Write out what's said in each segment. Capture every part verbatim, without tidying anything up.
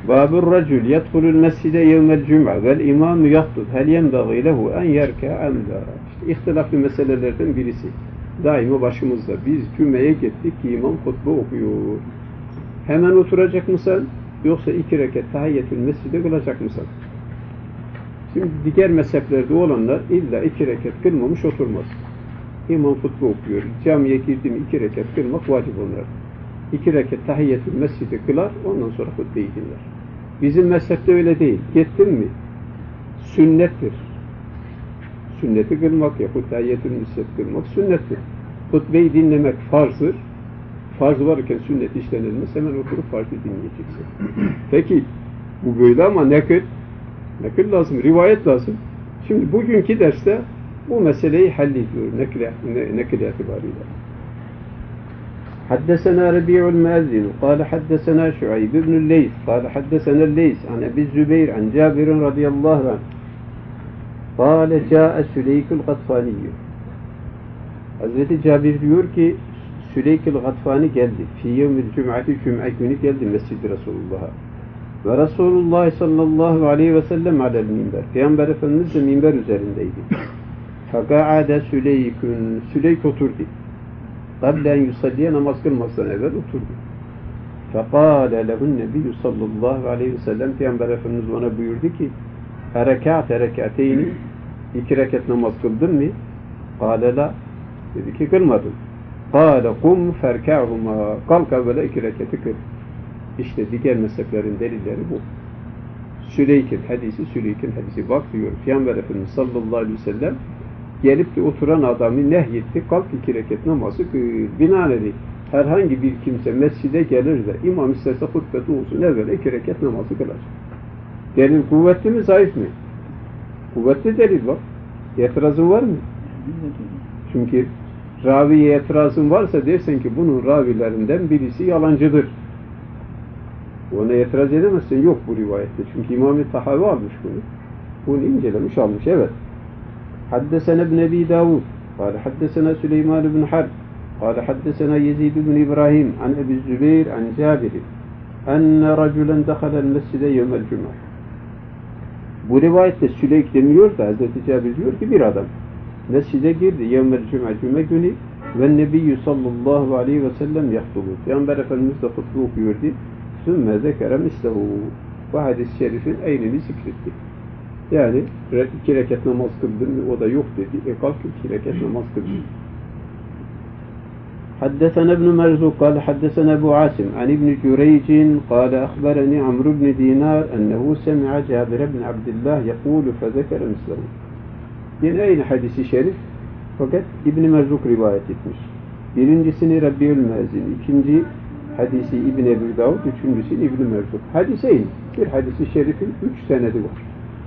Babur racul yedhulul mescide yevmel cum'a vel imamu yahtub hel yenbagî lehu en yerke'a em la. İşte ihtilaflı meselelerden birisi. Daima başımızda. Biz cümleye gittik ki imam hutbe okuyor. Hemen oturacak mısın? Yoksa iki rekat tahiyyetül mescide kılacak mısın? Şimdi diğer mezheplerde olanlar illa iki rekat kılmamış oturmaz. İmam hutbe okuyor. Camiye girdi mi iki rekat kılmak vacip onlar. İki rekat tahiyyetül mescide kılar, ondan sonra hutbeyi dinler. Bizim mezhepte öyle değil. Gittin mi? Sünnettir. Sünneti kılmak yahut tahiyyetül mescide kılmak sünnettir. Hutbeyi dinlemek farzdır. Farz varken sünnet işlenilmez, hemen oturup farzı dinleyeceksin. Peki, bu böyle ama nakil, nakil lazım, rivayet lazım. Şimdi bugünkü derste bu meseleyi hallediyor, nakil, nakil itibariyle. حدثنا ربيع المؤذن قال حدثنا شعيب بن الليث قال حدثنا الليث عن أبي الزبير عن جابر رضي الله عنه قال جاء سليك الغطفاني. Hazreti Cabir diyor ki Süleyk-i Gatfani geldi. Fi yevmil cum'ati cum'a günü geldi Mescid-i Resulullah'a. Ve Resulullah sallallahu aleyhi ve sellem alel minber. Peygamber Efendimiz de minber üzerindeydi. Feka'ade Süleykün. Süleyk oturdu. Qablen yusalliye namaz kılmasından evvel oturdu. Fekâle lehun nebiyyü sallallahu aleyhi ve sellem Peygamber Efendimiz ona buyurdu ki Erekâte rekâteyni iki rekat namaz kıldın mı? Kâle la. Dedi ki kılmadım. Kâle kum ferkâhumâ. Kalk evvela iki rekatı kıl. İşte diğer mezheplerin delilleri bu. Süleyk'in hadisi, Süleyk'in hadisi. Bak diyor, Peygamber Efendimiz sallallahu aleyhi ve sellem gelip de oturan adamı nehyetti, kalk iki rekat namazı kıl. Binaenaleyh herhangi bir kimse mescide gelir de imam isterse hutbeti olsun, evvela iki rekat namazı kılar. Delil kuvvetli mi, zayıf mı? Kuvvetli delil var. İtirazın var mı? Çünkü raviye itirazın varsa dersen ki bunun ravilerinden birisi yalancıdır. Ona itiraz edemezsin. Yok bu rivayette. Çünkü İmam-ı Tahavi almış bunu. Bunu incelemiş almış. Evet. Haddesena ibn Ebi Davud. Kâle haddesena Süleyman ibn Harb. Kâle haddesena Yezid ibn İbrahim. An Ebi Zübeyir. An Cabiri. Enne raculen dehalel mescide yevmel cum'a. Bu rivayette Süleyk demiyor da Hazreti Cabir diyor ki bir adam mescide girdi. Yevmel cum'a cuma günü ve Nebiyyü sallallahu aleyhi ve sellem yahtubu. Peygamber Efendimiz de hutbe okuyordu. Sümme zekere mislehu. Bu hadis-i şerifin aynını zikretti. Yani iki rekat namaz kıldın mı? O da yok dedi. E kalk iki rekat namaz kıldın. حدثنا ابن مرزوق قال حدثنا أبو عاصم عن ابن جريج قال أخبرني عمرو بن دينار أنه سمع جابر بن عبد الله يقول فذكر مثله. Yine aynı hadisi şerif fakat İbn Merzuk rivayet etmiş. Birincisini Rabi'ül Müezzin, ikinci hadisi İbn Ebi Davud, üçüncüsü İbn Merzuk. Hadis aynı. Bir hadisi şerifin üç senedi var.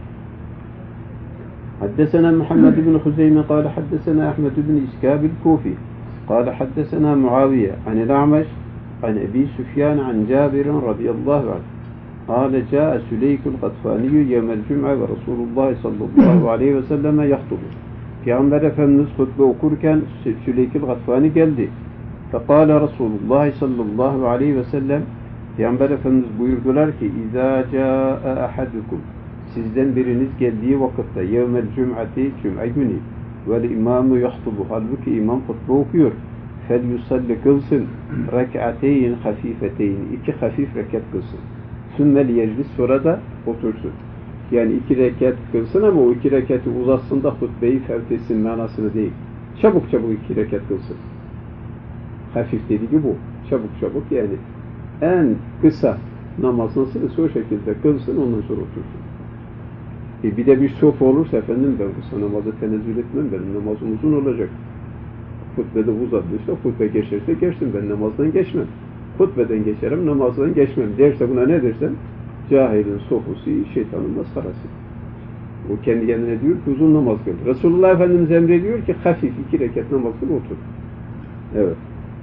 حدثنا محمد بن خزيمة قال حدثنا أحمد بن إسكاب الكوفي قال حدثنا معاوية عن الأعمش عن أبي سفيان عن جابر رضي الله عنه قال جاء سليك الغطفاني يوم الجمعة ورسول الله صلى الله عليه وسلم يخطب. Peygamber Efendimiz hutbe okurken Süleyk-i Gatfani geldi. Fekâle Resulullah sallallahu aleyhi ve sellem Peygamber Efendimiz buyurdular ki İzâ câe ahadukum sizden biriniz geldiği vakitte yevmel cum'ati cum'a günü vel imamu yahtubu halbuki imam hutbe okuyor. Fel yusalli kılsın rek'ateyn hafifeteyn iki hafif rekat kılsın. Sümmel yeclis sonra da otursun. Yani iki rekat kılsın ama o iki rekatı uzatsın da hutbeyi fevt etsin manasını değil. Çabuk çabuk iki rekat kılsın. Hafif dediği bu. Çabuk çabuk yani en kısa namaz nasılsa o şekilde kılsın ondan sonra otursun. E bir de bir sof olursa efendim ben kısa namazı tenezzül etmem benim namazım uzun olacak. Hutbede uzatmışsa hutbe geçerse geçsin ben namazdan geçmem. Hutbeden geçerim namazdan geçmem derse buna ne dersen cahilin sofusu şeytanın maskarası. O kendi kendine diyor ki uzun namaz kıl. Resulullah Efendimiz emrediyor ki hafif iki rekat namaz kıl otur. Evet.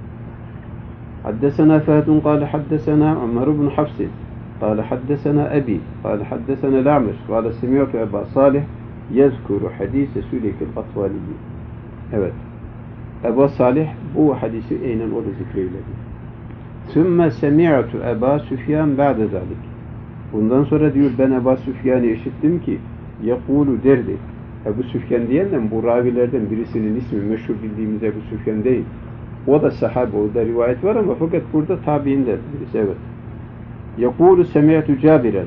حدثنا فهد قال حدثنا عمر بن حفص قال حدثنا أبي قال حدثنا الأعمش قال سمعت أبا صالح يذكر حديث سليك الغطفاني. Evet. Ebu Salih bu hadisi aynen orada zikreyledi. ثُمَّ سَمِعْتُ أَبَا سُفْيَانَ بَعْدَ ذَلِكِ Bundan sonra diyor ben Ebu Süfyan'ı işittim ki yekulu derdi. Ebu Süfyan diyenle bu ravilerden birisinin ismi meşhur bildiğimiz Ebu Süfyan değil. O da sahabe, o da rivayet var ama fakat burada tabiinden birisi, evet. Yekulu semi'tu Cabiren.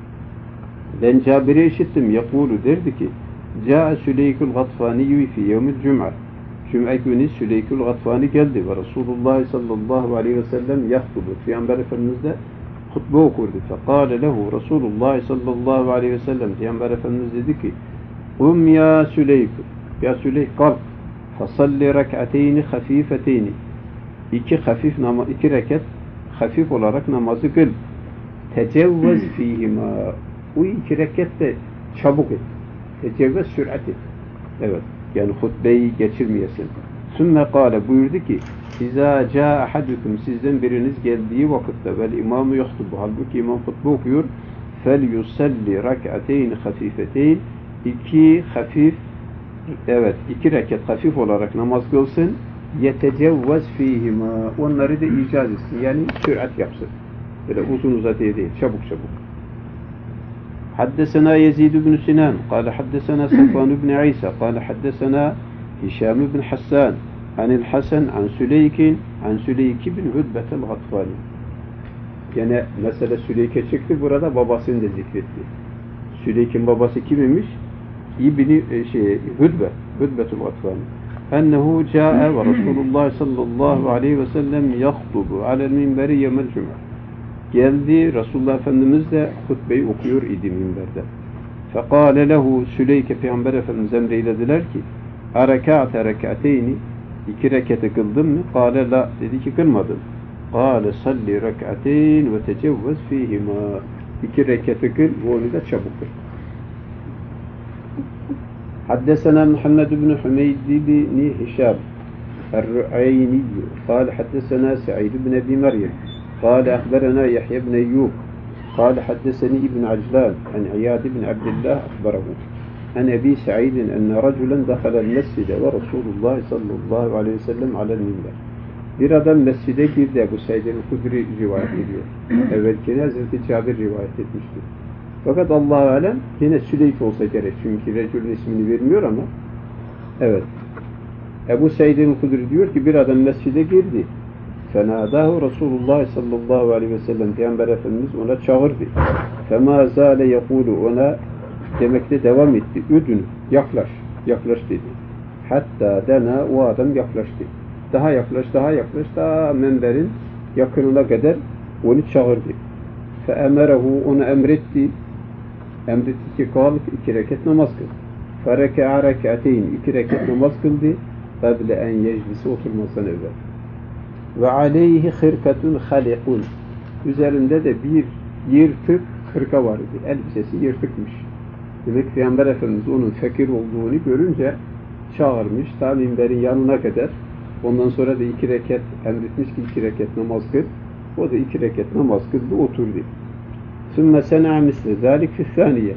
Ben Cabir'i işittim. Yekulu derdi ki Câe Süleykül Gatfaniyyü fi yevmil cum'a. Cum'a günü Süleykül Gatfani geldi ve Resulullah sallallahu aleyhi ve sellem yahtubu. Peygamber Efendimiz de hutbe okurdu. Fekâle lehu Resulullah sallallahu aleyhi ve sellem. Peygamber Efendimiz dedi ki Um ya Süleykül. Ya Süleyk kalk. Fasalli rek'ateyni hafifeteyni. İki hafif namaz, iki rekat hafif olarak namazı kıl. Tecevvez fihima. Bu iki rekat de çabuk et. Tecevvez sürat et. Evet. Yani hutbeyi geçirmeyesin. Sümme kâle buyurdu ki İzâ câ ahadukum sizden biriniz geldiği vakitte vel imamı yahtubu. Halbuki imam hutbe okuyor. Fel yusalli rek'ateyni hafifeteyn. İki hafif, evet, iki rekat hafif olarak namaz kılsın. Yetecevvez fihima. Onları da icaz etsin. Yani sürat yapsın. Böyle uzun uzatıya değil. Çabuk çabuk. Haddesena Yezid ibn Sinan. Kale haddesena Safvan ibn İsa. Kale haddesena Hişam ibn Hassan. Anil Hasan an Süleykin an Süleyk ibn Hudbetel Gatfani. Yine mesela Süleyk'e çıktı. Burada babasını da zikretti. Süleyk'in babası kimmiş? İbni şey Hudbe, Hudbetul Gatfani. Ennehu ca'e ve Resulullah sallallahu aleyhi ve sellem yahtubu alel minberi yevmel cum'a. Geldi, Resulullah Efendimiz de hutbeyi okuyor idi minberde. Fekâle lehu Süleyke Peygamber Efendimiz emreylediler ki Harekâte rekâteyni iki rekete kıldın mı? Kâle la. Dedi ki kılmadım. Kâle salli rekâteyn ve tecevvez fîhimâ. İki rekete kıl ve onu da çabuk kıl. حدثنا محمد بن حميد بن هشام الرعيني قال حدثنا سعيد بن أبي مريم قال أخبرنا يحيى بن أيوب قال حدثني ابن عجلان عن عياض بن عبد الله أخبره عن أبي سعيد أن رجلا دخل المسجد ورسول الله صلى الله عليه وسلم على المنبر. Bir adam mescide girdi. Ebu Said el-Hudri rivayet ediyor. Evvelkine Hazreti Cabir rivayet etmişti. Fakat Allah-u Alem yine Süleyk olsa gerek. Çünkü Recul'ün ismini vermiyor ama evet. Ebu Said el-Hudri diyor ki bir adam mescide girdi. Fenadahu Resulullah sallallahu aleyhi ve sellem Peygamber Efendimiz ona çağırdı. Fema zâle yekûlu ona demekte devam etti. Üdün, yaklaş, yaklaş dedi. Hatta dena o adam yaklaştı. Daha yaklaş, daha yaklaş, daha menberin yakınına kadar onu çağırdı. Feemerehu onu emretti. Emretti ki kalk iki rekat namaz kıl. Fereka'a rek'ateyn iki rekat namaz kıldı. Kable en yeclisi oturmasından evvel. Ve aleyhi hırkatun halikun. Üzerinde de bir yırtık hırka vardı. Elbisesi yırtıkmış. Demek Peygamber Efendimiz onun fakir olduğunu görünce çağırmış. Ta minberin yanına kadar. Ondan sonra da iki rekat emretmiş ki iki rekat namaz kıl. O da iki rekat namaz kıldı, oturdu. Sümme sen'a misle zâlik füthâniye.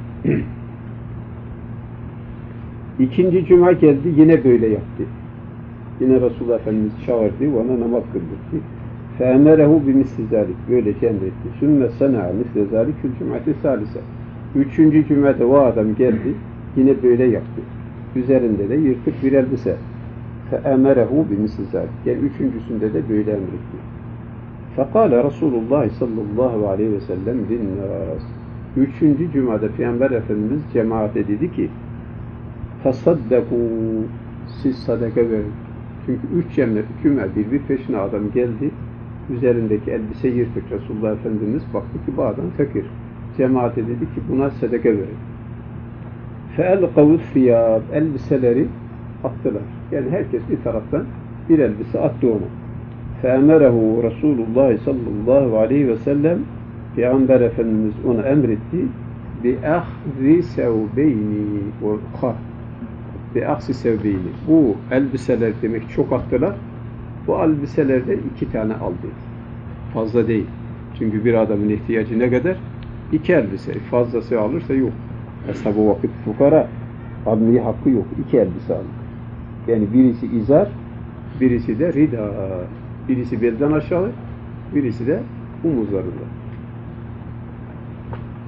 İkinci cuma geldi, yine böyle yaptı. Yine Resulullah Efendimiz çağırdı, ona namaz kıldırdı. Fe'emerehu bimisli zâlik. Böylece emretti. Sümme sen'a misle zâlik fil cum'ati salise. Üçüncü cumada o adam geldi, yine böyle yaptı. Üzerinde de yırtık bir elbise. Fe'emerehu bimisli zâlik. Yani üçüncüsünde de böyle emretti. Fekale Resulullah sallallahu aleyhi ve sellem linnas. Üçüncü cumada Peygamber Efendimiz cemaate dedi ki fasaddaku siz sadaka verin. Çünkü üç cemle, cuma bir bir peşine adam geldi. Üzerindeki elbise yırtık. Resulullah Efendimiz baktı ki bu adam fakir. Cemaate dedi ki buna sadaka verin. Feelqavus fiyab elbiseleri attılar. Yani herkes bir taraftan bir elbise attı ona. Fe'emerehu Resulullah sallallahu aleyhi ve sellem Peygamber Efendimiz ona emretti bi ahzi sevbeyni ve kar bi ahzi sevbeyni bu elbiseler demek çok attılar. Bu elbiselerde iki tane aldı. Fazla değil. Çünkü bir adamın ihtiyacı ne kadar? İki elbise. Fazlası alırsa yok. Hesabı vakit fukara almaya hakkı yok. İki elbise alır. Yani birisi izar, birisi de rida. Birisi belden aşağı, birisi de omuzlarında.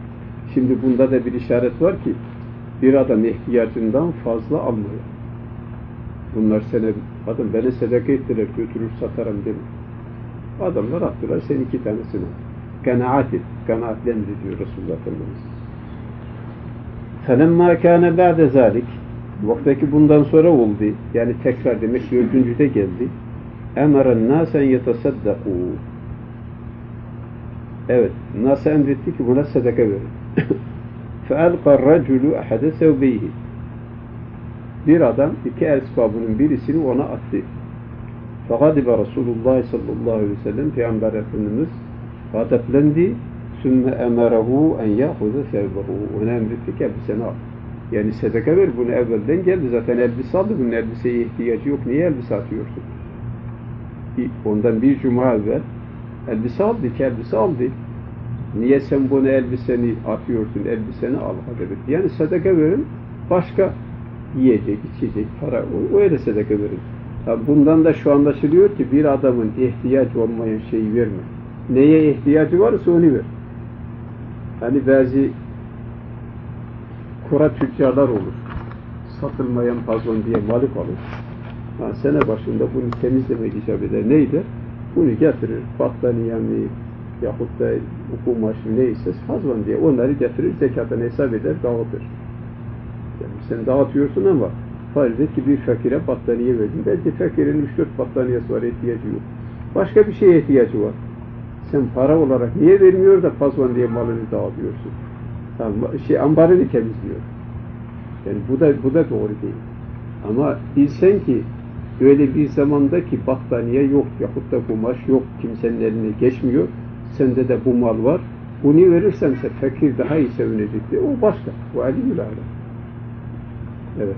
Şimdi bunda da bir işaret var ki bir adam ihtiyacından fazla almıyor. Bunlar sana, adam beni sedaka ettiler, götürür satarım deme. Adamlar attılar, sen iki tanesini al. Kanaat et, kanaatlendi diyor Resulullah Efendimiz. فَلَمَّا كَانَ بَعْدَ ذَٰلِكِ Vaktaki bundan sonra oldu. Yani tekrar demek dördüncüde geldi. اَمَرَ النَّاسَ اَنْ يَتَصَدَّقُوا Evet, nasıl emretti ki buna sadaka verin. فَاَلْقَ الرَّجُلُ اَحَدَ سَوْبَيْهِ Bir adam iki esbabının birisini ona attı. فَغَدِبَ Resulullah sallallahu aleyhi ve sellem Peygamber Efendimiz gadaplendi. ثُمَّ اَمَرَهُ اَنْ يَأْخُذَ ثَوْبَهُ Ona emretti ki elbiseni al. Yani sadaka ver, bunu evvelden geldi. Zaten elbise aldı, bunun elbiseye ihtiyacı yok. Niye elbise atıyorsun? Ondan bir cuma evvel elbise aldı, iki elbise aldı. Niye sen bunu elbiseni atıyorsun, elbiseni al. Yani sadaka verin, başka yiyecek, içecek, para, öyle sadaka verin. Tabi bundan da şu anlaşılıyor ki bir adamın ihtiyacı olmayan şeyi verme. Neye ihtiyacı varsa onu ver. Hani bazı kura tüccarlar olur. Satılmayan pazon diye malık alır. Ha, sene başında bunu temizlemek icap eder. Neydi? Bunu getirir. Battaniye mi yahut da kumaş neyse pazon diye onları getirir. Zekatını hesap eder, dağıtır. Yani sen dağıtıyorsun ama farz et ki bir fakire battaniye verdin. Belki fakirin üç dört battaniyesi var, ihtiyacı yok. Başka bir şeye ihtiyacı var. Sen para olarak niye vermiyor da pazon diye malını dağıtıyorsun? Tamam, şey, ambarını temizliyor. Yani bu da bu da doğru değil. Ama bilsen ki öyle bir zamanda ki battaniye yok, yahut da kumaş yok, kimsenin eline geçmiyor, sende de bu mal var, bunu verirsense fakir daha iyi sevinecekti. O başka. O aliyyül alem. Evet.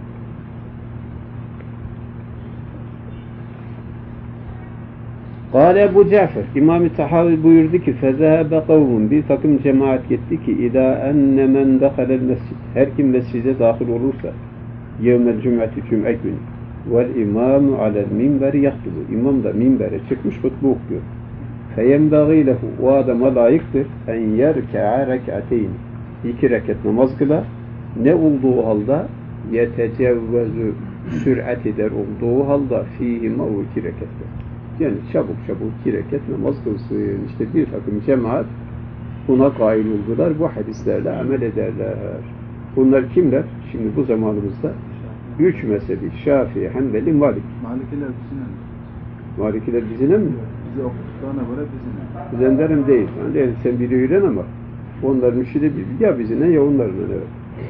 Kâle Ebu Cafer, İmam-ı Tahavi buyurdu ki فَذَهَبَ قَوْمٌ Bir takım cemaat gitti ki اِذَا اَنَّ مَنْ دَخَلَ الْمَسْجِدِ Her kim mescide dahil olursa يَوْمَ الْجُمْعَةِ Cüm'e günü وَالْاِمَامُ عَلَى الْمِنْبَرِ يَخْتُبُ İmam da minbere çıkmış hutbe okuyor. فَيَنْبَغِي لَهُ O adama layıktır اَنْ يَرْكَعَ رَكْعَتَيْنِ İki rekat namaz kılar. Ne olduğu halde يَتَجَوَّزُ Sürat eder olduğu halde ف۪يهِمَا o iki rekatler. Yani çabuk çabuk iki rekat namaz kılsın. İşte bir takım cemaat buna kail oldular. Bu hadislerle amel ederler. Bunlar kimler? Şimdi bu zamanımızda üç mezhebi. Şafii, Hanbeli, Malik. Malikiler bizine mi? Malikiler bizine mi? Bize okuduklarına göre bizine. Bizenlerim değil. Yani sen biri öğren ama onların üçü de bir. Ya bizine ya onların. Evet.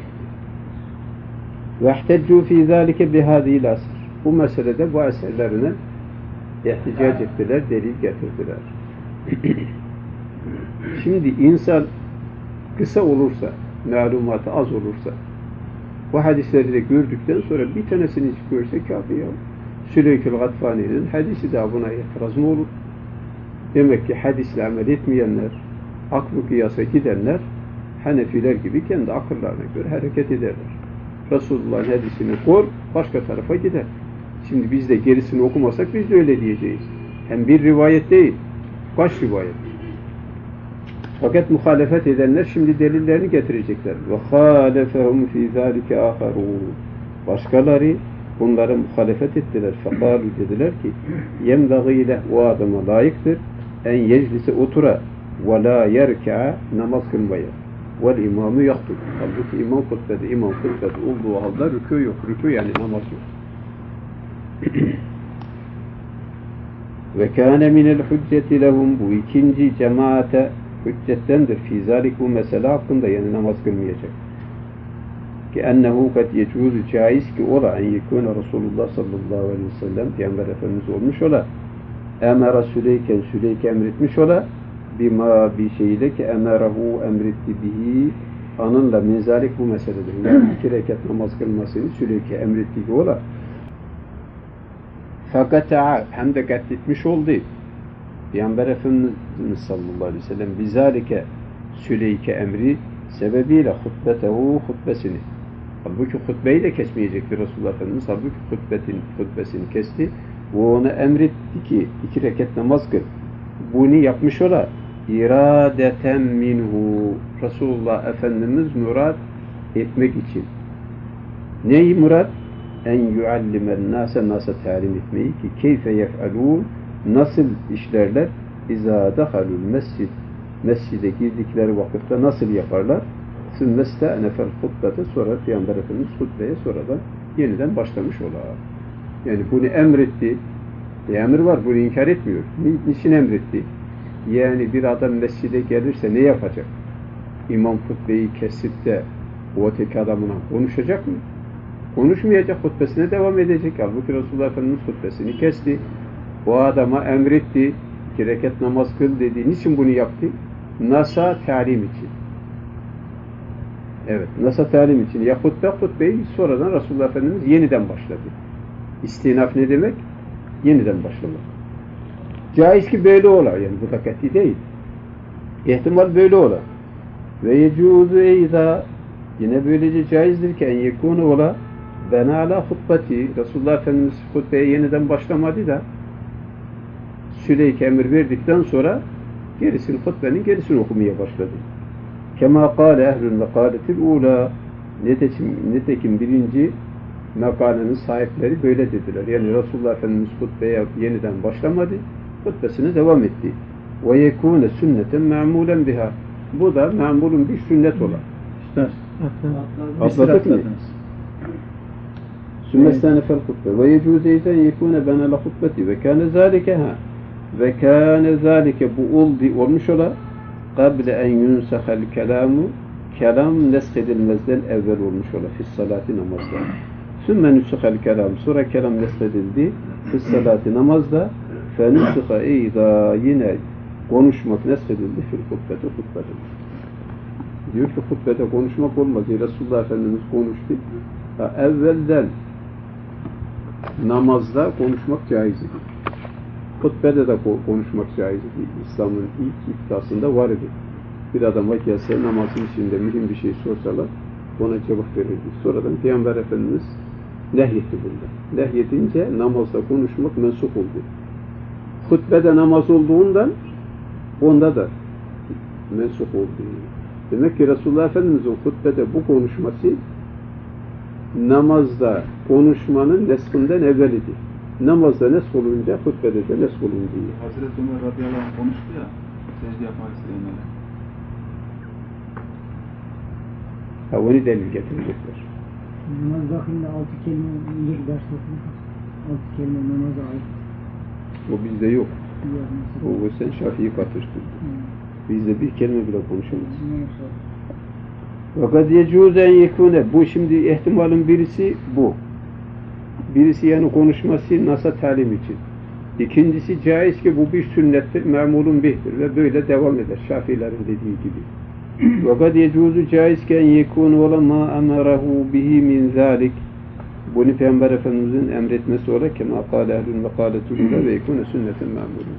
وَاحْتَجُّوا ف۪ي ذَٰلِكَ بِهَذ۪ي الْاَسْرِ Bu meselede bu eserlerine ihticac ettiler, delil getirdiler. Şimdi insan kısa olursa, malumatı az olursa, bu hadisleri de gördükten sonra bir tanesini görse kafi ya. Süleykül Gatfani'nin hadisi de buna itiraz mı olur? Demek ki hadisle amel etmeyenler, aklı kıyasa gidenler, Hanefiler gibi kendi akıllarına göre hareket ederler. Resulullah'ın hadisini kor, başka tarafa gider. Şimdi biz de gerisini okumasak biz de öyle diyeceğiz. Hem bir rivayet değil, kaç rivayet. Fakat muhalefet edenler şimdi delillerini getirecekler. وَخَالَفَهُمْ فِي ذَٰلِكَ آخَرُونَ Başkaları bunlara muhalefet ettiler. فَقَالُوا dediler ki يَنْبَغِي لَهُ O adama layıktır. En yeclise otura وَلَا يَرْكَعَ Namaz kılmaya. وَالْاِمَامُ يَخْتُبُ Halbuki imam hutbede, imam hutbede olduğu halde rükû yok. Rükû yani namaz yok. Ve kâne minel hücceti lehum bu ikinci cemaate hüccettendir. Fî zâlik bu mesele hakkında yani namaz kılmayacak. Ki ennehu kad yecuzu caiz ki ola en yekûne Resulullah sallallahu aleyhi ve sellem Peygamber Efendimiz olmuş ola emera Süleyken Süleyke emretmiş ola bima bir şeyle ki emerahu emretti bihi anınla min zâlik bu meseledir. Yani iki rekat namaz kılmasını Süleyke emretti ki ola fakat hem de katletmiş oldu. Peygamber Efendimiz sallallahu aleyhi ve sellem bizalike Süleyke emri sebebiyle hutbetehu hutbesini. Halbuki hutbeyi de kesmeyecekti Resulullah Efendimiz. Halbuki hutbetin, hutbesini kesti. O ona emretti ki iki rekat namaz kıl. Bunu yapmış ola iradeten minhu. Resulullah Efendimiz murad etmek için. Neyi murad? En yuallimen nase, nasa talim etmeyi ki keyfe yef'alûn, nasıl işlerler? İzâ dehalul mescid, mescide girdikleri vakitte nasıl yaparlar? Sümmeste nefel hutbete, sonra Peygamber Efendimiz hutbeye sonradan yeniden başlamış olar. Yani bunu emretti. Bir emir var, bunu inkar etmiyor. Niçin emretti? Yani bir adam mescide gelirse ne yapacak? İmam hutbeyi kesip de o öteki adamına konuşacak mı? Konuşmayacak, hutbesine devam edecek. Halbuki Resulullah Efendimiz hutbesini kesti. O adama emretti. İki rekat namaz kıl dedi. Niçin bunu yaptı? Nasa talim için. Evet, nasa talim için. Ya hutbe, hutbeyi sonradan Resulullah Efendimiz yeniden başladı. İstinaf ne demek? Yeniden başlamak. Caiz ki böyle ola. Yani bu da kat'i değil. İhtimal böyle ola. Ve yecuzu eyza, yine böylece caizdir ki en yekûne ola bena ala hutbeti. Resulullah Efendimiz hutbeye yeniden başlamadı da Süleyke emir verdikten sonra gerisini, hutbenin gerisini okumaya başladı. Kema kâle ehlül mekâletil ûlâ, netekim, netekim birinci mekalenin sahipleri böyle dediler. Yani Resulullah Efendimiz hutbeye yeniden başlamadı, hutbesine devam etti. Ve yekûne sünneten me'mûlen biha. Bu da me'mûlun bir sünnet olan. İşte Atladık mı? Sümmestâne fel hutbe. Ve yecûze izen yekûne bena la hutbeti. Ve kâne zâlike ha. Ve kâne zâlike bu oldu, olmuş ola. Kable en yunsahel kelâmu. Kelam neshedilmezden evvel olmuş ola. Fissalâti namazda. Sümme nüsükhel kelam. Sonra kelam neshedildi. Fissalâti namazda. Fe nüsükha eyda, yine konuşmak neshedildi. Fil hutbeti hutbeti. Diyor ki hutbede konuşmak olmaz. Resulullah Efendimiz konuştu. Ha, evvelden namazda konuşmak caiz idi. Hutbede de konuşmak caiz idi. İslam'ın ilk iddiasında var idi. Bir adama gelse namazın içinde mühim bir şey sorsalar ona cevap verirdi. Sonradan Peygamber Efendimiz nehyetti bunda. Nehyedince namazda konuşmak mensup oldu. Hutbede namaz olduğundan onda da mensup oldu. Demek ki Resulullah Efendimiz'in hutbede bu konuşması namazda konuşmanın neshinden evvel idi. Namazda nesh olunca hutbede de nesh olunca. Hazreti Ömer radıyallahu anh konuştu ya, secde yapmak isteyenlere. Ha, onu delil getirecekler. Namaz bakımda altı kelime bir ders okuduk. Altı kelime namaza ait. O bizde yok. Yok, o sen Şafii'yi katıştırdın. Hmm. Bizde bir kelime bile konuşamaz. Fakat yecûzen yekûne. Bu şimdi ihtimalin birisi bu. Birisi yani konuşması nasa talim için. İkincisi caiz ki bu bir sünnettir, memulun bihtir ve böyle devam eder. Şafiilerin dediği gibi. Fakat yecûzu caizken yekûne ola ma emerahu bihi min zâlik. Bunu Peygamber Efendimiz'in emretmesi olarak kema kâle ehlül mekâletulûle ve yekûne sünneten memulun.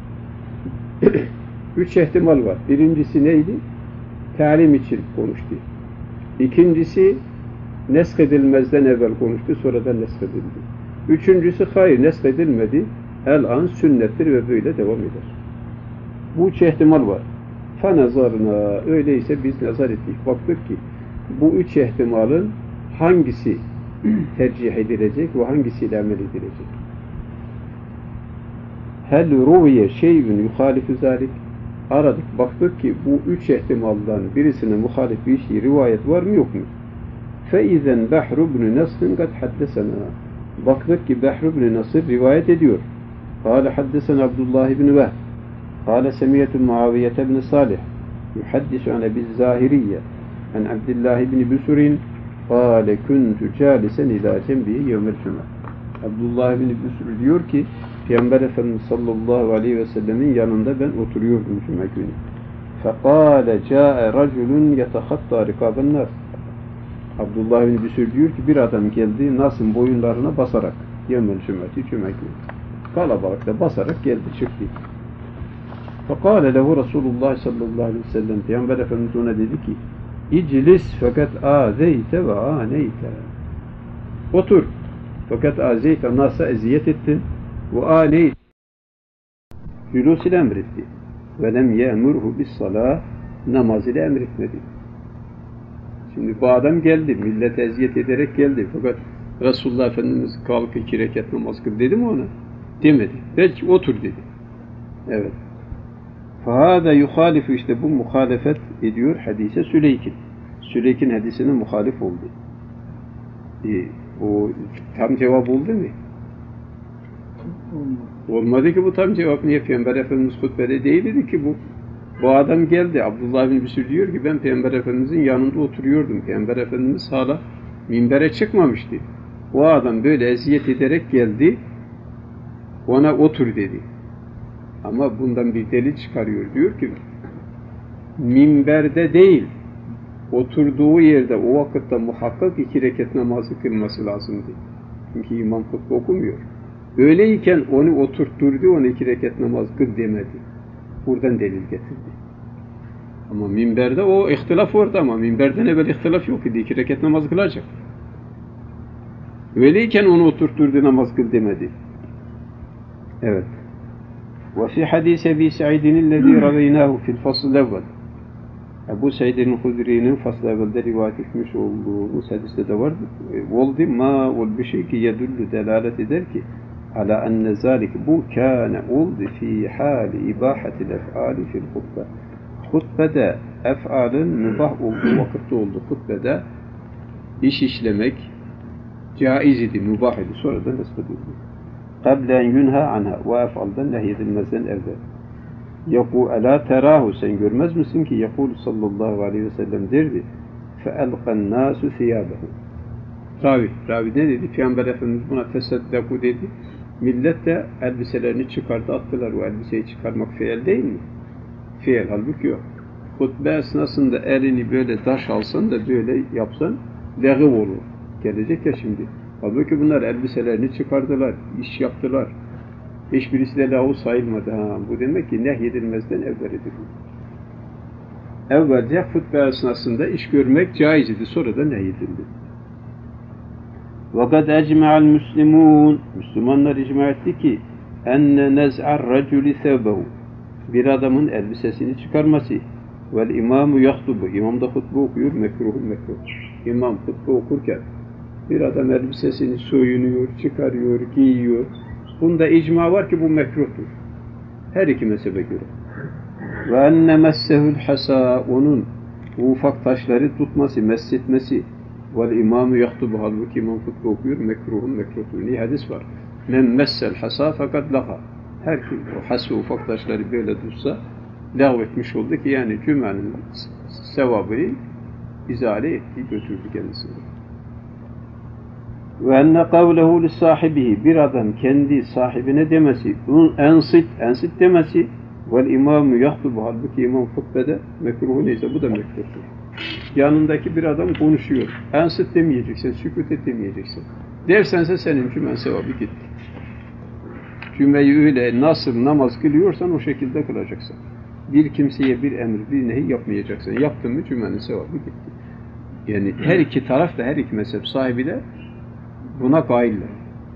Üç ihtimal var. Birincisi neydi? Talim için konuştu. İkincisi neskedilmezden evvel konuştu, sonradan neskedildi. Üçüncüsü hayır, neskedilmedi. El-an sünnettir ve böyle devam eder. Bu üç ihtimal var. Fanazarına, öyleyse biz nazar ettik. Baktık ki bu üç ihtimalin hangisi tercih edilecek ve hangisiyle amel edilecek? Hel ruviye şeyün yuhalifu zalik. Aradık, baktık ki bu üç ihtimaldan birisine muhalif bir şey, rivayet var mı yok mu? فَاِذَنْ بَحْرُ بْنُ نَصْرٍ قَدْ حَدَّسَنَا. Baktık ki Behr ibn Nasır rivayet ediyor. قال حدثنا عبد الله بن وهب قال سمعت معاوية بن صالح يحدث عن أبي الزاهرية عن عبد الله بن بسر قال كنت جالسا إلى جنبه يوم الجمعة. Abdullah bin Büsür diyor ki Peygamber Efendimiz sallallahu aleyhi ve sellemin yanında ben oturuyordum cuma günü. فَقَالَ جَاءَ رَجُلٌ يَتَخَطَّى رِقَابَ النَّاسِ. Abdullah bin Büsür diyor ki bir adam geldi Nas'ın boyunlarına basarak yevmel cumati cuma günü. Kalabalıkta basarak geldi çıktı. فَقَالَ لَهُ Resulullah sallallahu aleyhi ve sellem Peygamber Efendimiz ona dedi ki İclis fakat azeyte ve aneyte. Otur. Fakat azeyte Nas'a eziyet ettin ve aneyte. Cülûs ile emretti. ve lem ye'murhu bis salah, namaz ile emretmedi. Şimdi bu adam geldi, millete eziyet ederek geldi. Fakat Resulullah Efendimiz kalk iki rekat namaz kıl dedi mi ona? Demedi. Belki otur dedi. Evet. Fahada yuhalifu, işte bu muhalefet ediyor hadise Süleyk'in. Süleyk'in hadisine muhalif oldu. E, o tam cevap oldu mu? Olmadı ki bu tam cevap. Niye? Peygamber Efendimiz hutbede değildi ki bu. Bu adam geldi. Abdullah bin Büsür diyor ki ben Peygamber Efendimizin yanında oturuyordum. Peygamber Efendimiz hala minbere çıkmamıştı. O adam böyle eziyet ederek geldi. Ona otur dedi. Ama bundan bir delil çıkarıyor. Diyor ki minberde değil, oturduğu yerde o vakitte muhakkak iki rekat namazı kılması lazımdı. Çünkü imam hutbe okumuyor. Öyleyken onu oturtturdu, ona iki rekat namaz kıl demedi. Buradan delil getirdi. Ama minberde o ihtilaf vardı ama minberden evvel ihtilaf yok idi. İki rekat namaz kılacak. Öyleyken onu oturtturdu, namaz kıl demedi. Evet. Ve fi hadis Ebi Sa'id'in lezî raveynahu fil fasl evvel. Ebu Sa'id'in Hudri'nin fasl evvelde rivayet etmiş olduğu hadiste de vardı. Oldu ma ol bir şey ki yedullu delalet eder ki ala enne zalik bu kâne oldu fi hâli ibahatil ef'ali fil hutbe. Hutbede ef'alın mübah olduğu vakitte oldu. Hutbede iş işlemek caiz idi, mübah idi. Sonradan nesbedildi. قَبْلَ اَنْ يُنْهَا عَنْهَا وَاَفْعَلْدَنْ nehyedilmezden evvel. يَقُوا اَلَا تَرَاهُ sen görmez misin ki يَقُولُ sallallahu aleyhi ve sellem derdi فَاَلْقَ النَّاسُ ثِيَابَهُ Ravi, Ravi ne dedi? Peygamber Efendimiz buna tesaddaku dedi. Millet de elbiselerini çıkardı, attılar. O elbiseyi çıkarmak fiil değil mi? Fiil, halbuki yok. Hutbe esnasında elini böyle taş alsan da böyle yapsan leğiv olur. Gelecek ya şimdi. Halbuki bunlar elbiselerini çıkardılar, iş yaptılar. Hiçbirisi de lahu sayılmadı. Ha, bu demek ki nehyedilmezden evvel edildi. Evvelce hutbe esnasında iş görmek caiz idi, sonra da nehyedildi. وَقَدْ اَجْمَعَ الْمُسْلِمُونَ Müslümanlar icma etti ki اَنَّ نَزْعَ الرَّجُلِ ثَوْبَهُ bir adamın elbisesini çıkarması vel imamu yahtubu imam da hutbe okuyor, mekruhu mekruh. İmam hutbe okurken bir adam elbisesini soyunuyor, çıkarıyor, giyiyor. Bunda icma var ki bu mekruhtur. Her iki mezhebe göre. Ve enne messehul hasa onun bu ufak taşları tutması, messetmesi vel imamu yahtubu halbuki imam hutbe okuyor, mekruhun mekruhtur. Niye hadis var? Men messel hasa fakat laha. Her kim o hası ufak taşları böyle tutsa lağvetmiş oldu ki yani cümenin sevabını izale etti, götürdü kendisini. Ve enne kavlehu li sahibihi bir adam kendi sahibine demesi, ensit, ensit demesi vel imamu yahtubu halbuki imam hutbede mekruhu neyse bu da mekruhtur. Yanındaki bir adam konuşuyor. Ensit demeyeceksin, sükut et demeyeceksin. Dersense senin cümen sevabı gitti. Cümeyi öyle nasıl namaz kılıyorsan o şekilde kılacaksın. Bir kimseye bir emir, bir nehi yapmayacaksın. Yaptın mı cümenin sevabı gitti. Yani her iki taraf da, her iki mezhep sahibi de buna kailler.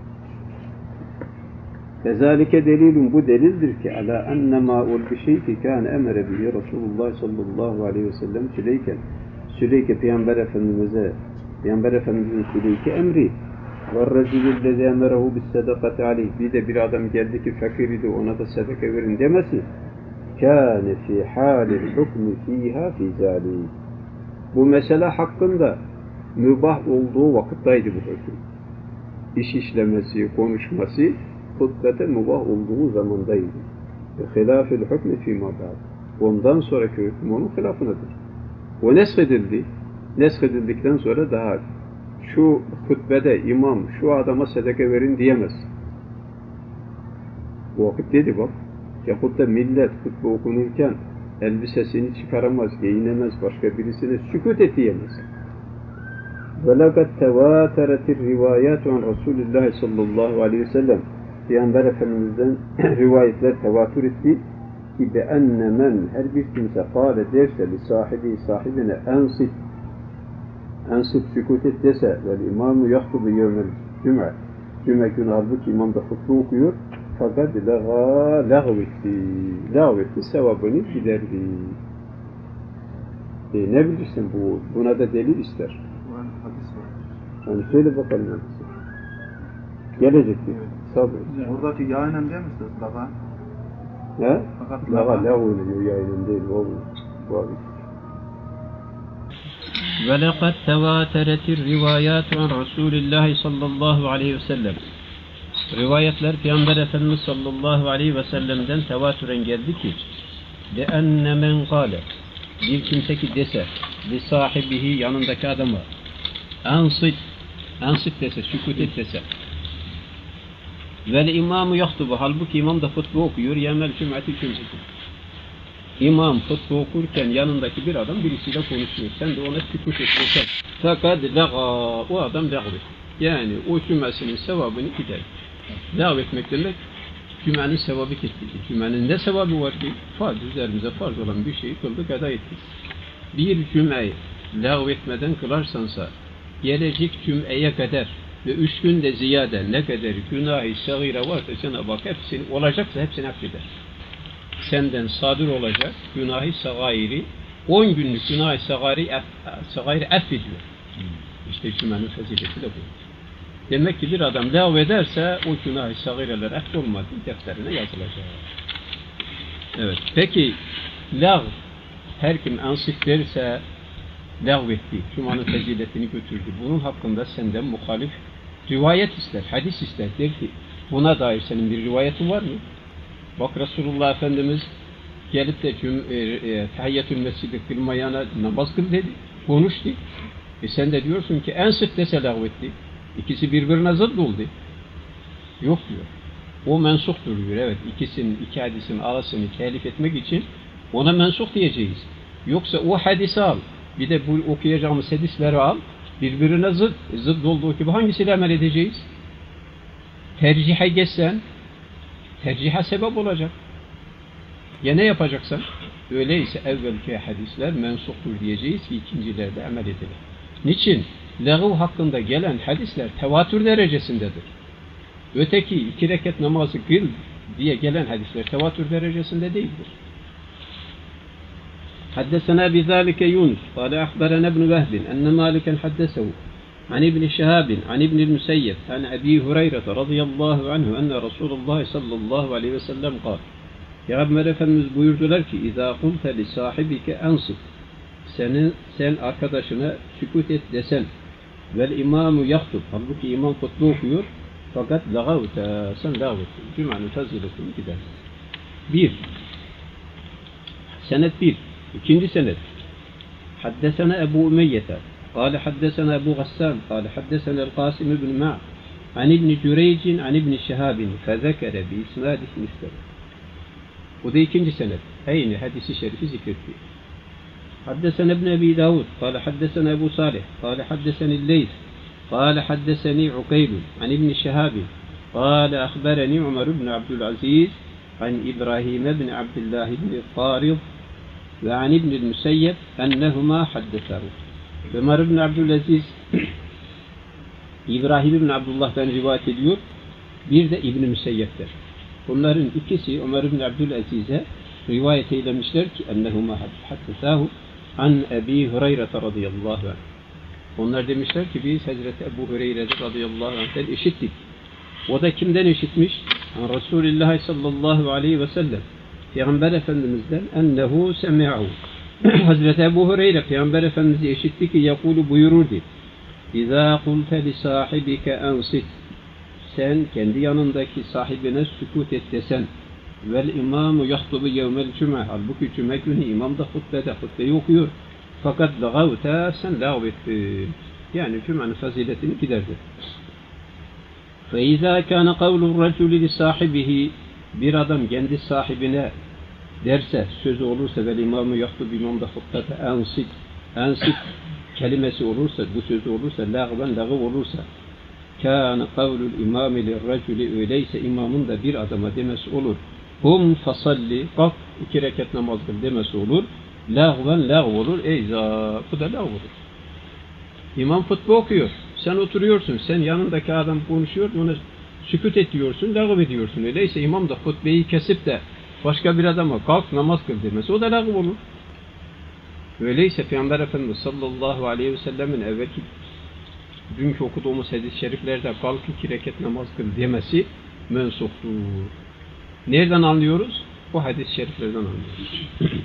Kezalike delilun bu delildir ki ala ennema ol bir şey ki kâne emre bihi Resulullah sallallahu aleyhi ve sellem Süleyken Süleyke Peygamber Efendimiz'e Peygamber Efendimiz'in Süleyke emri وَالرَّجُلُ اَمَرَهُ بِالسَّدَقَةِ عَلَيْهِ bir de bir adam geldi ki fakir idi ona da sadaka verin demesi كَانَ فِي حَالِ الْحُكْمِ ف۪يهَا فِي ذَٰلِهِ bu mesele hakkında mübah olduğu vakittaydı bu hüküm. İş işlemesi, konuşması hutbete mübah olduğu zamandaydı. خِلَافِ الْحُكْمِ ف۪ي مَبَعْدِ ondan sonraki hüküm onun hilafınadır. O neshedildi. Neshedildikten sonra daha şu hutbede imam şu adama sadaka verin diyemez. Bu vakit dedi bak. Yahut da millet hutbe okunurken elbisesini çıkaramaz, giyinemez, başka birisine sükut et diyemez. وَلَقَدْ تَوَاتَرَتِ الرِّوَايَاتُ عَنْ رَسُولِ اللّٰهِ sallallahu aleyhi ve sellem Peygamber Efendimiz'den rivayetler tevatür etti ki بَاَنَّ مَنْ her bir kimse kâle derse li sahibi sahibine ensit ensip sükut et dese ve imamı yahtubu yevmel cüme cüme günü halbuki imam da hutbe okuyor fakat lağa lağvetti. Lağvetti sevabını giderdi. E, ne bilirsin bu? Buna da delil ister. Bu hani hadis var. Yani söyle bakalım hadisi. Gelecekti. Evet. Sabır. Oradaki yayınen değil mi siz? Laga. Ha? Fakat Lağa laga. lağvını yayının değil. O bu abi. وَلَقَدْ تَوَاتَرَتِ الرِّوَايَاتُ عَنْ رَسُولِ اللّٰهِ sallallahu aleyhi ve sellem. Rivayetler Peygamber Efendimiz sallallahu aleyhi ve sellem'den tevatüren geldi ki لِأَنَّ مَنْ قَالَ bir kimse ki dese li sahibihi yanındaki adama ansıt ansıt dese, sükut et dese vel imamu yahtubu halbuki imam da hutbe okuyor yemel cüm'ati cüm'ati İmam hutbe okurken yanındaki bir adam birisiyle konuşuyor. Sen de ona sükut et desen fakat laga o adam lağvet. Yani o cümlesinin sevabını gider. Lağv etmek demek cümenin sevabı kesildi. Cümenin ne sevabı var ki? Farz, üzerimize farz olan bir şeyi kıldık, eda ettik. Bir cümeyi lağv etmeden kılarsansa, gelecek cümeye kadar ve üç günde ziyade ne kadar günah-ı sagire varsa Cenab-ı Hak hepsini, olacaksa hepsini affeder. Senden sadır olacak günah-ı sagiri, on günlük günah-ı sagiri, sagiri affediyor. İşte cümenin fazileti de bu. Demek ki bir adam lağv ederse o günah-ı sagireler affolmadı, defterine yazılacak. Evet. Peki lağv her kim ansık derse lağv etti, Cuma'nın faziletini götürdü. Bunun hakkında senden muhalif rivayet ister, hadis ister. Der ki buna dair senin bir rivayetin var mı? Bak Resulullah Efendimiz gelip de e, e, tahiyyatül mescidi kılmayana namaz kıl dedi, konuştu. E sen de diyorsun ki ansık dese lağv etti. İkisi birbirine zıt oldu. Yok diyor. O mensuktur diyor. Evet, ikisinin, iki hadisin arasını telif etmek için ona mensuk diyeceğiz. Yoksa o hadisi al, bir de bu okuyacağımız hadisleri al, birbirine zıt, zıt olduğu gibi hangisiyle amel edeceğiz? Tercihe geçsen, tercihe sebep olacak. Ya ne yapacaksan? Öyleyse evvelki hadisler mensuktur diyeceğiz ki ikincilerde amel edilir. Niçin? Lağv hakkında gelen hadisler tevatür derecesindedir. Öteki iki rekat namazı kıl diye gelen hadisler tevatür derecesinde değildir. Haddesena bizalike Yunus, kâle ahberena ibn Vehbin, enne Maliken haddesehu, an ibn Şehabin, an ibn Müseyyeb, an Ebi Hureyre radıyallahu anhu, enne Resulullah sallallahu aleyhi ve sellem kâle. Peygamber Efendimiz buyurdular ki, İzâ kulte li sahibike ansıt, senin, sen arkadaşına sükut et desen, vel imamu yahtub, halbuki imam hutbe okuyor, fakat lağavte, sen lağavte, Cuma'nın faziletini gider. Bir, senet bir, ikinci senet, haddesena Ebu Umeyyete, kâle haddesena Ebu Gassan, kâle haddesena El-Qasim ibn Ma' an ibn Cüreycin, an ibn Şehabin, fezekere bi isnadih misler. Bu da ikinci senet, aynı hadisi şerifi zikretti. حدثنا ابن أبي داود قال حدثنا أبو صالح قال حدثني الليث قال حدثني عقيل عن ابن شهاب قال أخبرني عمر بن عبد العزيز عن إبراهيم بن عبد الله بن الطارض وعن ابن المسيب أنهما حدثاه. Ömer bin Abdülaziz İbrahim bin Abdullah'tan rivayet ediyor. Bir de İbn-i Müseyyep'tir. Bunların ikisi Ömer bin Abdülaziz'e rivayet eylemişler ki ennehuma haddesahu an Ebi Hureyre radıyallahu anh. Onlar demişler ki biz Hazreti Ebu Hureyre radıyallahu anh'ten işittik. O da kimden işitmiş? An Resulullah sallallahu aleyhi ve sellem. Peygamber Efendimiz'den ennehu semi'u. Hazreti Ebu Hureyre Peygamber Efendimiz'i işitti ki yakulu buyururdu. İzâ kulte li sahibike ansit. Sen kendi yanındaki sahibine sükut et desen. Vel imamu yahtubu yevmel cuma. Halbuki cuma günü imam da hutbede hutbeyi okuyor. Fakat lağavte sen lağv ettin. Yani cumanın faziletini giderdi. Fe izâ kâne kavlu raculi li sahibihi. Bir adam kendi sahibine derse, sözü olursa vel imamu yahtubu imam da hutbede ansit. Ansit kelimesi olursa, bu sözü olursa, lağven lağv olursa kâne kavlul imâmi li raculi. Öyleyse imamın da bir adama demesi olur. Hum fasalli, kalk iki rekat namaz kıl demesi olur. Lağven lağv olur. Eyza, bu da lağv olur. İmam hutbe okuyor. Sen oturuyorsun. Sen yanındaki adam konuşuyor. Ona sükut ediyorsun, lağv ediyorsun. Öyleyse imam da hutbeyi kesip de başka bir adama kalk namaz kıl demesi, o da lağv olur. Öyleyse Peygamber Efendimiz sallallahu aleyhi ve sellemin evvelki dünkü okuduğumuz hadis-i şeriflerde kalk iki rekat namaz kıl demesi mensuptur. Nereden anlıyoruz? Bu hadis-i şeriflerden anlıyoruz.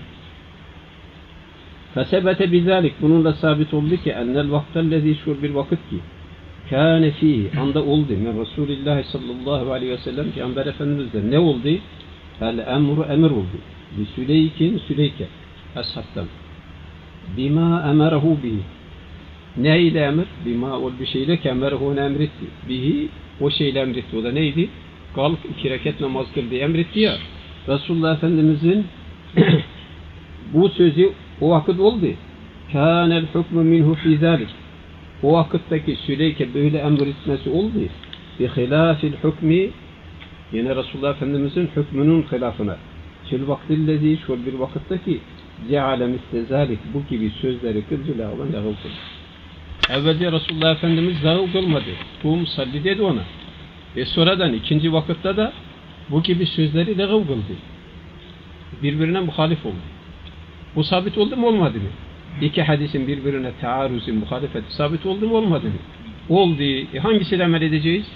Fesebete bizalik, bununla sabit oldu ki ennel vaktellezi, şu bir vakit ki kâne fihi, anda oldu men Resulullah sallallahu aleyhi ve sellem Peygamber Efendimiz'de ne oldu? El emru, emir oldu. Bi Süleykin, Süleyke ashabtan. Bima emerehu bihi. Ne ile emir? Bima ol bir şeyle kemerehu onu emretti. Bihi, o şeyle emretti. O da neydi? Kalk iki rekat namaz kıl diye emretti ya. Resulullah Efendimiz'in bu sözü o vakit oldu. Kânel hukmu minhu fî zâlik. O vakitteki Süleyke böyle emretmesi oldu. Bi hilâfil hukmi, yine Resulullah Efendimiz'in hükmünün hilafına. Şül vaktillezî, şu bir vakitteki ceale misle zâlik, bu gibi sözleri kılcı lağvan lağv kıldı. Evvelce Resulullah Efendimiz lağv kılmadı. Kum salli dedi ona. Ve sonradan ikinci vakitte de bu gibi sözleri lağv kıldı. Birbirine muhalif oldu. Bu sabit oldu mu olmadı mı? İki hadisin birbirine taarruzi, muhalefeti sabit oldu mu olmadı mı? Oldu. E hangisiyle amel edeceğiz?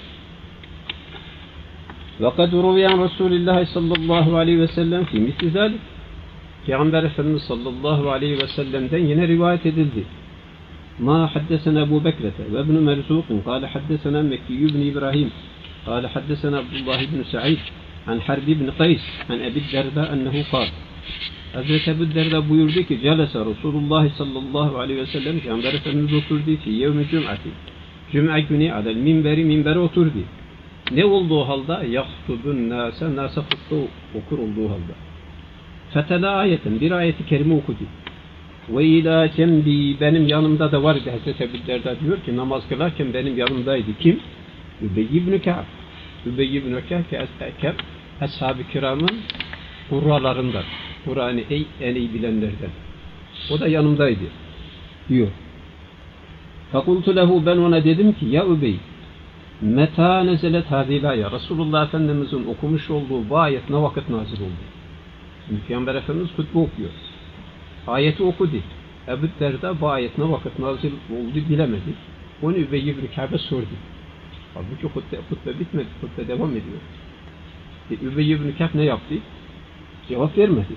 وَقَدْ رُوِيَنْ رَسُولِ اللّٰهِ sallallahu aleyhi ve sellem fi misli zâlik. Peygamber Efendimiz sallallahu aleyhi ve sellem'den yine rivayet edildi. Ma haddesena Ebu Bekrete ve ibn-i Merzuk'un kâle haddesena Mekki ibn İbrahim kâle haddesena Abdullah ibn Sa'id an Harbi ibn Qays an Ebi Derda ennehu kâle. Hazreti Ebu Derda buyurdu ki Celese Resulullah sallallahu aleyhi ve sellem Peygamber Efendimiz oturdu fi yevmi cum'ati. Cuma günü alel minberi, minbere oturdu. Ne olduğu halde? Yahtubun nâse, nâse hutbe okur olduğu halde. Fetela ayeten, bir ayeti kerime okudu. Ve ilâ cembi, benim yanımda da vardı. Hazreti Ebu Derda diyor ki namaz kılarken benim yanımdaydı. Kim? Übey ibn Ka'b. Übey ibn Ka'b, ashab-ı kiramın kurralarından. Kur'an'ı en iyi bilenlerden. O da yanımdaydı. Diyor. Fakultu lehu, ben ona dedim ki ya Übey, meta nezelet hadilaya, Resulullah Efendimiz'in okumuş olduğu bu ayet ne vakit nazil oldu? Şimdi Peygamber Efendimiz hutbe okuyor. Ayeti okudu. Ebu Derda bu ayet ne vakit nazil oldu bilemedi. Onu Übey ibn Ka'b'e sordu. Halbuki hutbe, hutbe bitmedi. Hutbe devam ediyor. E, Übey ibn Ka'b ne yaptı? Cevap vermedi.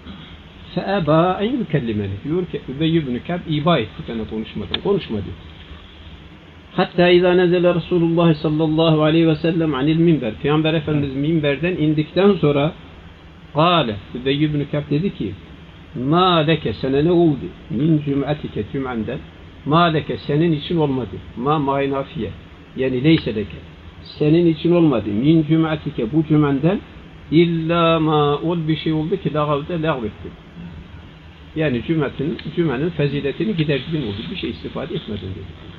Fe'eba en yükellimeni. Diyor ki Übey ibn Ka'b iba etti bana konuşmadan. Konuşmadı. Hatta izâ nezele Resulullah sallallahu aleyhi ve sellem anil minber. Peygamber Efendimiz minberden indikten sonra Kâle, Übey ibn Ka'b dedi ki mâ leke, sana ne oldu? Min cüm'atike, cüm'enden. Mâ leke, senin için olmadı. Mâ mâi nafiye. Yani leyse leke. Senin için olmadı. Min cüm'atike, bu cüm'enden illa ma, ol bir şey oldu ki lağavde lağv etti. Yani cüm'etin, cüm'enin faziletini giderdiğin oldu. Bir şey istifade etmedin dedi.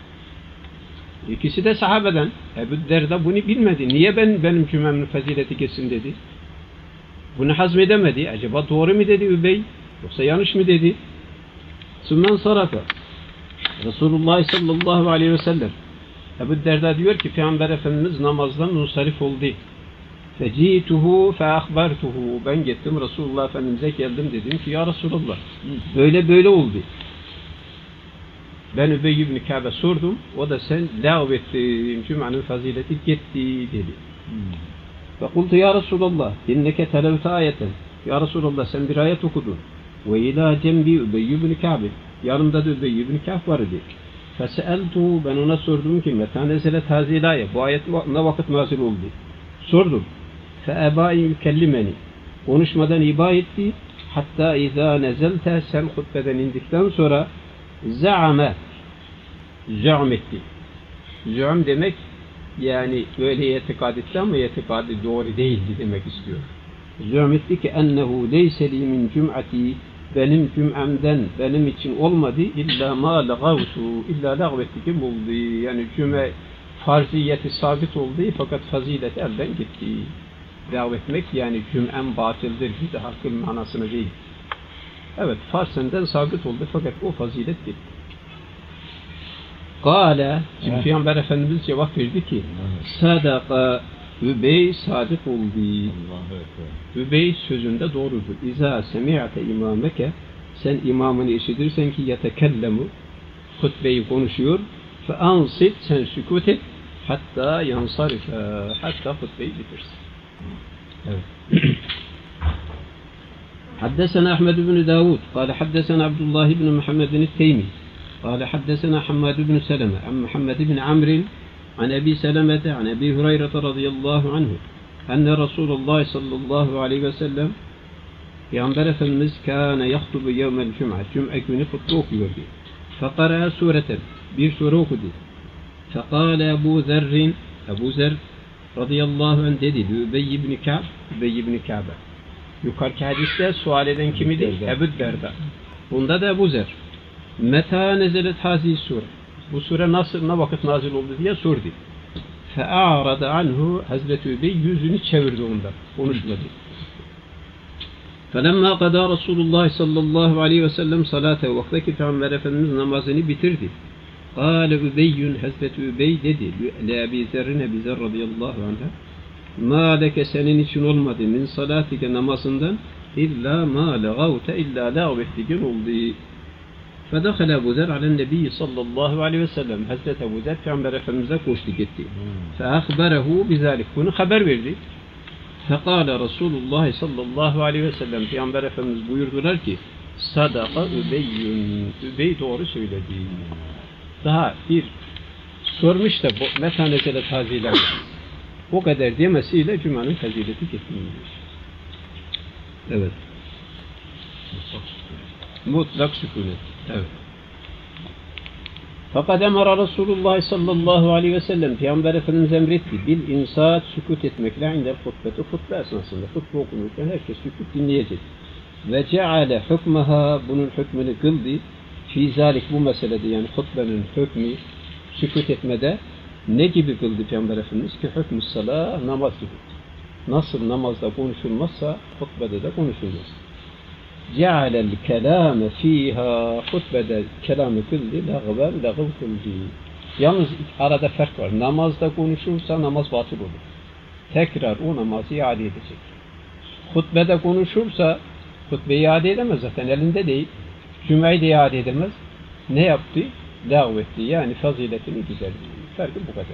İkisi de sahabeden. Ebu Derda bunu bilmedi. Niye ben benim cümlemin fazileti kesin dedi. Bunu hazmedemedi. Acaba doğru mu dedi Übey? Yoksa yanlış mı dedi? Sümen sarafa. Resulullah sallallahu aleyhi ve sellem. Ebu Derda diyor ki Peygamber Efendimiz namazdan munsarif oldu. Fecituhu fe ahbartuhu. Ben gittim Resulullah Efendimiz'e geldim dedim ki ya Resulullah böyle böyle oldu. Ben Übey ibn Ka'b'e sordum. O da sen lağv ettin. Cüm'anın fazileti gitti dedi. Ve kultu ya Resulallah inneke televte ayeten. Ya Resulallah sen bir ayet okudun. Ve ilâ cembi Übey ibn Ka'b. Yanımda da Übey ibn Ka'b vardı. Feseeltuhu, ben ona sordum ki metâ nezelet hâzîl âye. Bu ayet ne vakit nazil oldu? Sordum. Feebâ yükellimeni. Konuşmadan iba etti. Hatta izâ nezelte, sen hutbeden indikten sonra za'ame, za'm etti. Za'm demek yani öyle itikad etti ama itikadı doğru değildi demek istiyor. Za'm etti ki ennehu leyse li min cum'ati, benim cüm'emden benim için olmadı illa ma lagavtu, illa lagvetti ki buldu. Yani cüm'e farziyeti sabit oldu fakat fazilet elden gitti. Lağv etmek yani cüm'em batıldır gibi hakkın manasını değil. Evet, farsenden sabit oldu fakat o fazilet gitti. Kâle, şimdi Peygamber Efendimiz cevap verdi ki sadaka, Übey sadık oldu. Übey sözünde doğrudur. İza semi'ate imameke, sen imamını işitirsen ki yetekellemu, hutbeyi konuşuyor, fe ansit, sen sükut et, hatta yansarife, hatta hutbeyi bitirsin. Evet. حدثنا أحمد بن داود قال حدثنا عبد الله بن محمد التيمي قال حدثنا حماد بن سلمة عن محمد بن عمرو عن أبي سلمة عن أبي هريرة رضي الله عنه أن رسول الله صلى الله عليه وسلم Peygamber Efendimiz kâne yahtubu yevmel cum'a, cum'a günü hutbe okuyordu. Fekara sureten, bir sure okudu. Fekâle Ebu Zerrin, Ebu Zer radıyallahu anh dedi, Übey ibn Ka'b, Übey ibn Ka'b'a. Yukarıki hadiste sual eden kim idi? Ebu Derda. Bunda da Ebu Zer. Meta nezelet hazi sure. Bu sure nasıl, ne vakit nazil oldu diye sordu. Fe'a'rada anhu, Hazreti Übey yüzünü çevirdi ondan, konuşmadı. فَلَمَّا قَدَى رَسُولُ اللّٰهِ sallallahu aleyhi ve sellem salate, vaktaki Peygamber Efendimiz namazını bitirdi. قَالَ Übeyyün, Hazreti Übey dedi, لَاَبِي زَرِّنَ بِزَرْ radıyallahu anh'a, مَا لَكَ senin için olmadı, min salatike namazından, illa ma lagavte, illa lağvettiğin oldu. فَدَخَلَ Ebu Zer عَلَى النَّبِيِّ sallallahu aleyhi ve sellem, Hazreti Ebu Zer Peygamber Efendimiz'e koştu gitti. فَأَخْبَرَهُ بِذَٰلِكَ, bunu haber verdi. Fekâle Resulullah sallallahu aleyhi ve sellem, Peygamber Efendimiz buyurdular ki, sadaka Übeyyün, Übey doğru söyledi. Daha bir sormuş da bu metanezele taziler, o kadar demesiyle cümanın fazileti gitmiyor. Evet. Mutlak sükunet. Evet. Fakat emara Resulullah sallallahu aleyhi ve sellem, Peygamber Efendimiz emretti, bil insat, sükut etmekle indel hutbeti, hutbe esnasında, hutbe okunurken herkes sükut dinleyecek. Ve ceale hükmeha, bunun hükmünü kıldı, fi zalik, bu meselede, yani hutbenin hükmü, sükut etmede ne gibi kıldı Peygamber Efendimiz ki hükmü salah, namaz gibi. Nasıl namazda konuşulmazsa hutbede de konuşulmaz. Cealel kelâme fîhâ, hutbede kelamı kıldı, lağven lağv kıldı. Yalnız arada fark var. Namazda konuşursa namaz batıl olur. Tekrar o namazı iade edecek. Hutbede konuşursa hutbeyi iade edemez, zaten elinde değil. Cümleyi de iade edemez. Ne yaptı? Lağv etti. Yani faziletini güzel. Farkı bu kadar.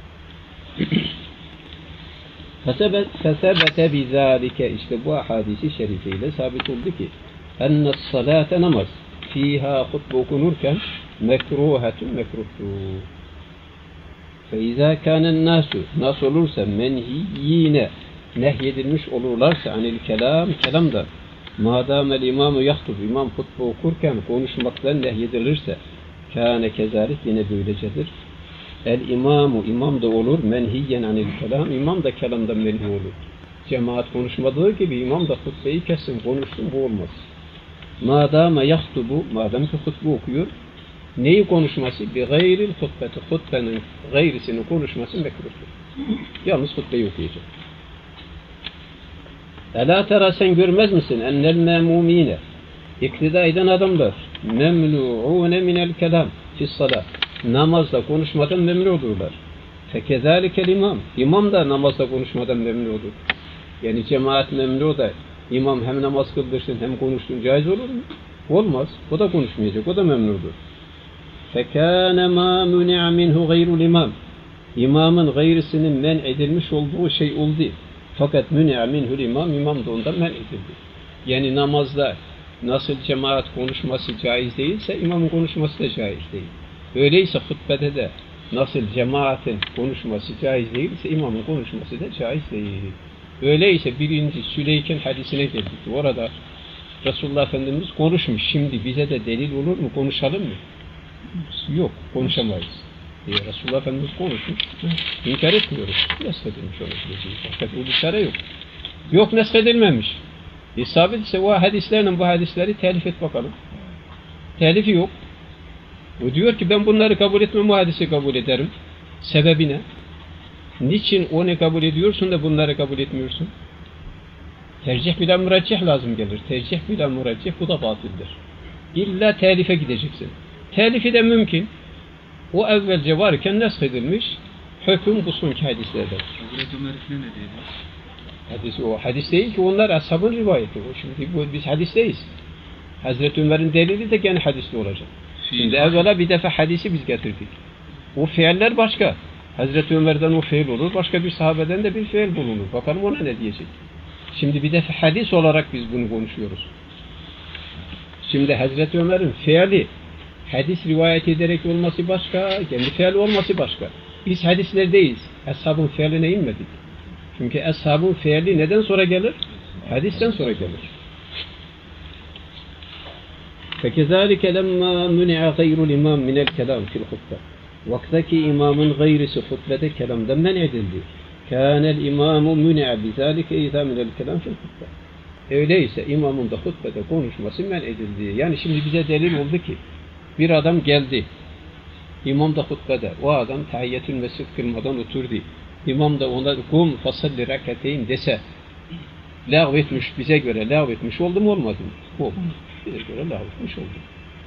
Fesebete bizâlike, işte bu hadisi şerifeyle sabit oldu ki enne salate, namaz fiha, hutbe okunurken mekruhatun, mekruhtur. Fe izâ kânen nâsu, nasıl olursa menhiyyine, nehyedilmiş olurlarsa anil kelam, kelamda madâmel imâmu yahtub, imam hutbe okurken konuşmaktan nehyedilirse kâne kezâlik, yine böylecedir. El imamu, imam da olur, menhiyyen anil kelam, imam da kelamdan menhi olur. Cemaat konuşmadığı gibi imam da hutbeyi kessin, konuşsun, bu olmaz. Madame yahtubu, madem ki hutbe okuyor, neyi konuşması? Bi gayril hutbeti, hutbenin gayrisini konuşması mekruhtur. Yalnız hutbeyi okuyacak. Ela tera, sen görmez misin? Ennel memumine, iktida eden adamlar, memnu'une minel kelam fissalah, namazda konuşmadan memnun olurlar. Fekezâlikel imam, imam da namazda konuşmadan memnun olur. Yani cemaat memnun da imam hem namaz kıldırsın hem konuşsun, caiz olur mu? Olmaz. O da konuşmayacak, o da memnun olur. Fekâne mâ mün'a minhu gayrul imam, imamın gayrisinin men edilmiş olduğu şey oldu. Fakat mün'a minhul imam, imam da ondan men edildi. Yani namazda nasıl cemaat konuşması caiz değilse imamın konuşması da caiz değil. Öyleyse hutbede de nasıl cemaatin konuşması caiz değilse imamın konuşması da caiz değil. Öyleyse birinci Süleyken hadisine geldik. Orada Resulullah Efendimiz konuşmuş. Şimdi bize de delil olur mu? Konuşalım mı? Yok, konuşamayız. Diye Resulullah Efendimiz konuşmuş. İnkar etmiyoruz. Neskedilmiş olabileceği. Fakat bu dışarı yok. Yok, neskedilmemiş. İsabet ise o hadislerle bu hadisleri telif et bakalım. Telifi yok. O diyor ki ben bunları kabul etmem, bu hadisi kabul ederim. Sebebi ne? Niçin onu kabul ediyorsun da bunları kabul etmiyorsun? Tercih bila muracih lazım gelir. Tercih bila muracih, bu da batıldır. İlla telife gideceksin. Telifi de mümkün. O evvelce varken nesk edilmiş, Hüküm bu sonki hadislerden. Hazreti Ömer ne dedi? Hadis o hadis değil ki, onlar ashabın rivayeti. O şimdi bu, biz hadisteyiz. Hazreti Ömer'in delili de gene hadiste olacak. Şimdi evvela bir defa hadisi biz getirdik. O fiiller başka. Hazreti Ömer'den o fiil olur, başka bir sahabeden de bir fiil bulunur. Bakalım ona ne diyecek. Şimdi bir defa hadis olarak biz bunu konuşuyoruz. Şimdi Hazreti Ömer'in fiili hadis rivayet ederek olması başka, kendi fiili olması başka. Biz hadislerdeyiz. Eshabın fiiline inmedik. Çünkü eshabın fiili neden sonra gelir? Hadisten sonra gelir. فَكَذَٰلِكَ لَمَّا مُنِعَ غَيْرُ الْاِمَامِ مِنَ الْكَلَامِ فِي الْخُطْبَةِ Vaktaki imamın gayrisi hutbede kelamdan men edildi. Kânel imamu mün'a bizâlike izâ minel kelam fil hutbe. Öyleyse imamın da hutbede konuşması men edildi. Yani şimdi bize delil oldu ki bir adam geldi. İmam da hutbede. O adam tahiyyetül mescid kılmadan oturdu. İmam da ona kum fasalli rakateyn dese lağvetmiş, bize göre lağvetmiş oldu mu olmadı mı? Oldu. Bize göre lağvetmiş oldu.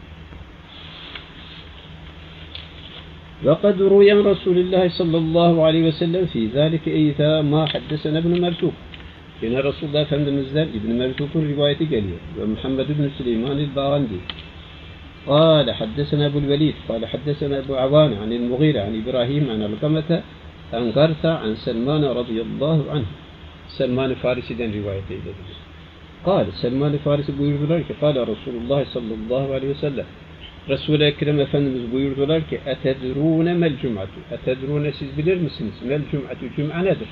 وقد روي عن رسول الله صلى الله عليه وسلم في ذلك إذا ما حدثنا ابن مرزوق. Yine Resulullah Efendimiz'den İbn Merzuq'un rivayeti geliyor. Ve Muhammed ibn Süleyman el-Bağandi. قال حدثنا أبو الوليد قال حدثنا أبو عوان عن المغيرة عن إبراهيم عن القمة عن قرثة عن سلمان رضي الله عنه. Selman-ı Farisi'den rivayet edilir. قال Selman-ı Farisi buyurdular ki قال رسول الله sallallahu aleyhi ve sellem. Resul-i Ekrem Efendimiz buyurdular ki etedrûne mel cum'atu. Etedrûne siz bilir misiniz? Mel cum'atu cum'a nedir?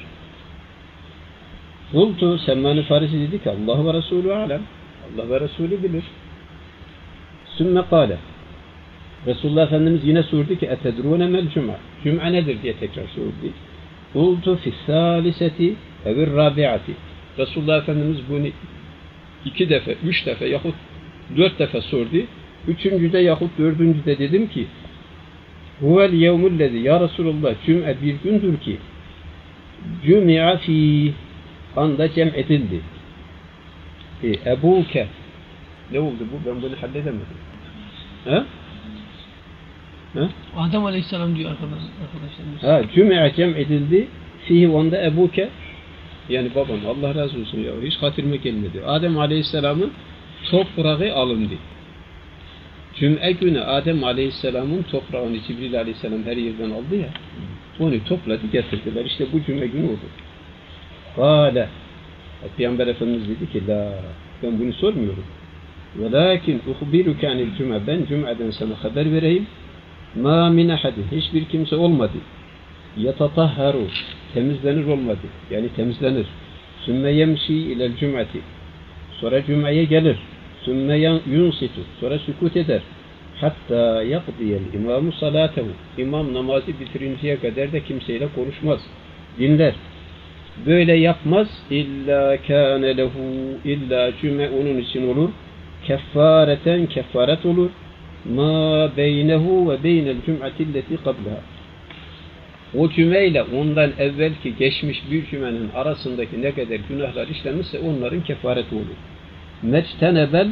Kultu Selman-ı Farisi dedi ki Allah ve Resulü alem. Allah ve Resulü bilir. Sümme kâle. Resulullah Efendimiz yine sordu ki etedrûne mel cum'a. Cum'a nedir diye tekrar sordu. Kultu fissâliseti evir râbi'ati. Resulullah Efendimiz bunu iki defa, üç defa yahut dört defa sordu. Üçüncüde yahut dördüncüde dedim ki huvel yevmullezi ya Resulullah cüm'e bir gündür ki cümi'a fi anda cem edildi. E, ebuke ne oldu bu? Ben bunu halledemedim. He? He? Adem Aleyhisselam diyor arkadaşlarımız. Ha, cümi'a cem edildi. Fihi onda ebuke yani babam Allah razı olsun ya. Hiç hatırıma gelmedi. Adem Aleyhisselam'ın toprağı alındı. Cüm'e günü Adem Aleyhisselam'ın toprağını Cibril Aleyhisselam her yerden aldı ya. Onu topladı getirdiler. İşte bu cüm'e günü oldu. Kâle. Peygamber Efendimiz dedi ki la ben bunu sormuyorum. Velakin uhbiruke anil cüm'e ben cüm'eden sana haber vereyim. Ma min ahadin hiçbir kimse olmadı. Yatatahharu temizlenir olmadı. Yani temizlenir. Sümme yemşi ilel cüm'eti sonra cüm'eye gelir. Sümme yunsitu sonra sükut eder. Hatta yakdiyel imamu salatehu İmam namazı bitirinceye kadar da kimseyle konuşmaz. Dinler. Böyle yapmaz. İlla kâne lehu illa cüme onun için olur. Keffareten keffaret olur. Ma beynehu ve beynel cüm'atilleti kablaha. O cümeyle ondan evvelki geçmiş bir cümenin arasındaki ne kadar günahlar işlenmişse onların kefareti olur. Mectenebel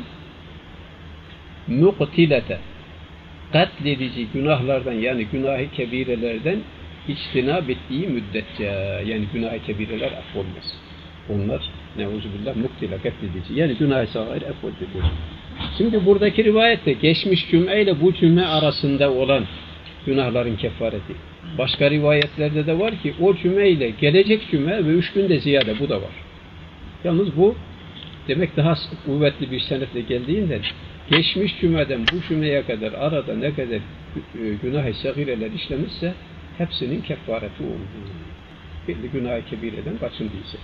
muqtilete katledici günahlardan yani günah-ı kebirelerden içtinab ettiği müddetçe yani günah-ı kebireler affolmaz. Onlar neuzubillah muktile katledici yani günah-ı sağır affolmaz. Şimdi buradaki rivayette geçmiş cüme ile bu cüme arasında olan günahların kefareti. Başka rivayetlerde de var ki o cüme ile gelecek cüme ve üç günde ziyade bu da var. Yalnız bu demek daha kuvvetli bir senetle geldiğinden geçmiş cümeden bu cümeye kadar arada ne kadar günah-ı sagireler işlemişse hepsinin kefareti oldu. Bir günah-ı kebireden kaçındıysa.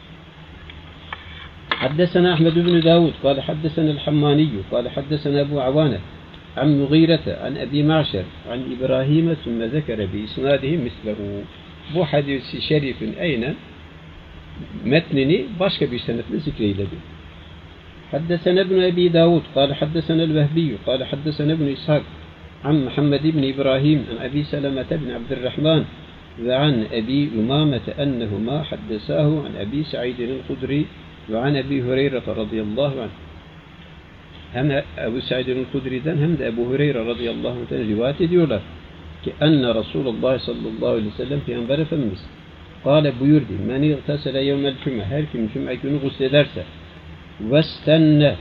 حدثنا أحمد بن داود قال حدثنا الحماني قال حدثنا أبو عوانة عن مغيرة عن أبي معشر عن إبراهيم ثم ذكر بإسناده مثله. Bu hadisi şerifin aynen metnini başka bir senetle zikreyledi. حدثنا ابن أبي داود قال حدثنا الوهبي قال حدثنا ابن إسحاق عن محمد بن إبراهيم عن أبي سلمة بن عبد الرحمن وعن أبي أمامة أنهما حدثاه عن أبي سعيد الخدري وعن أبي هريرة رضي الله عنه. Hem Ebu Sa'id el-Hudri'den hem de Ebu Hureyre radıyallahu anh'ten rivayet ediyorlar. ki enne Resulullah sallallahu aleyhi ve sellem Peygamber Efendimiz kâle buyurdu. Men igtesele yevmel cüme, her kim cüme günü guslederse vestenne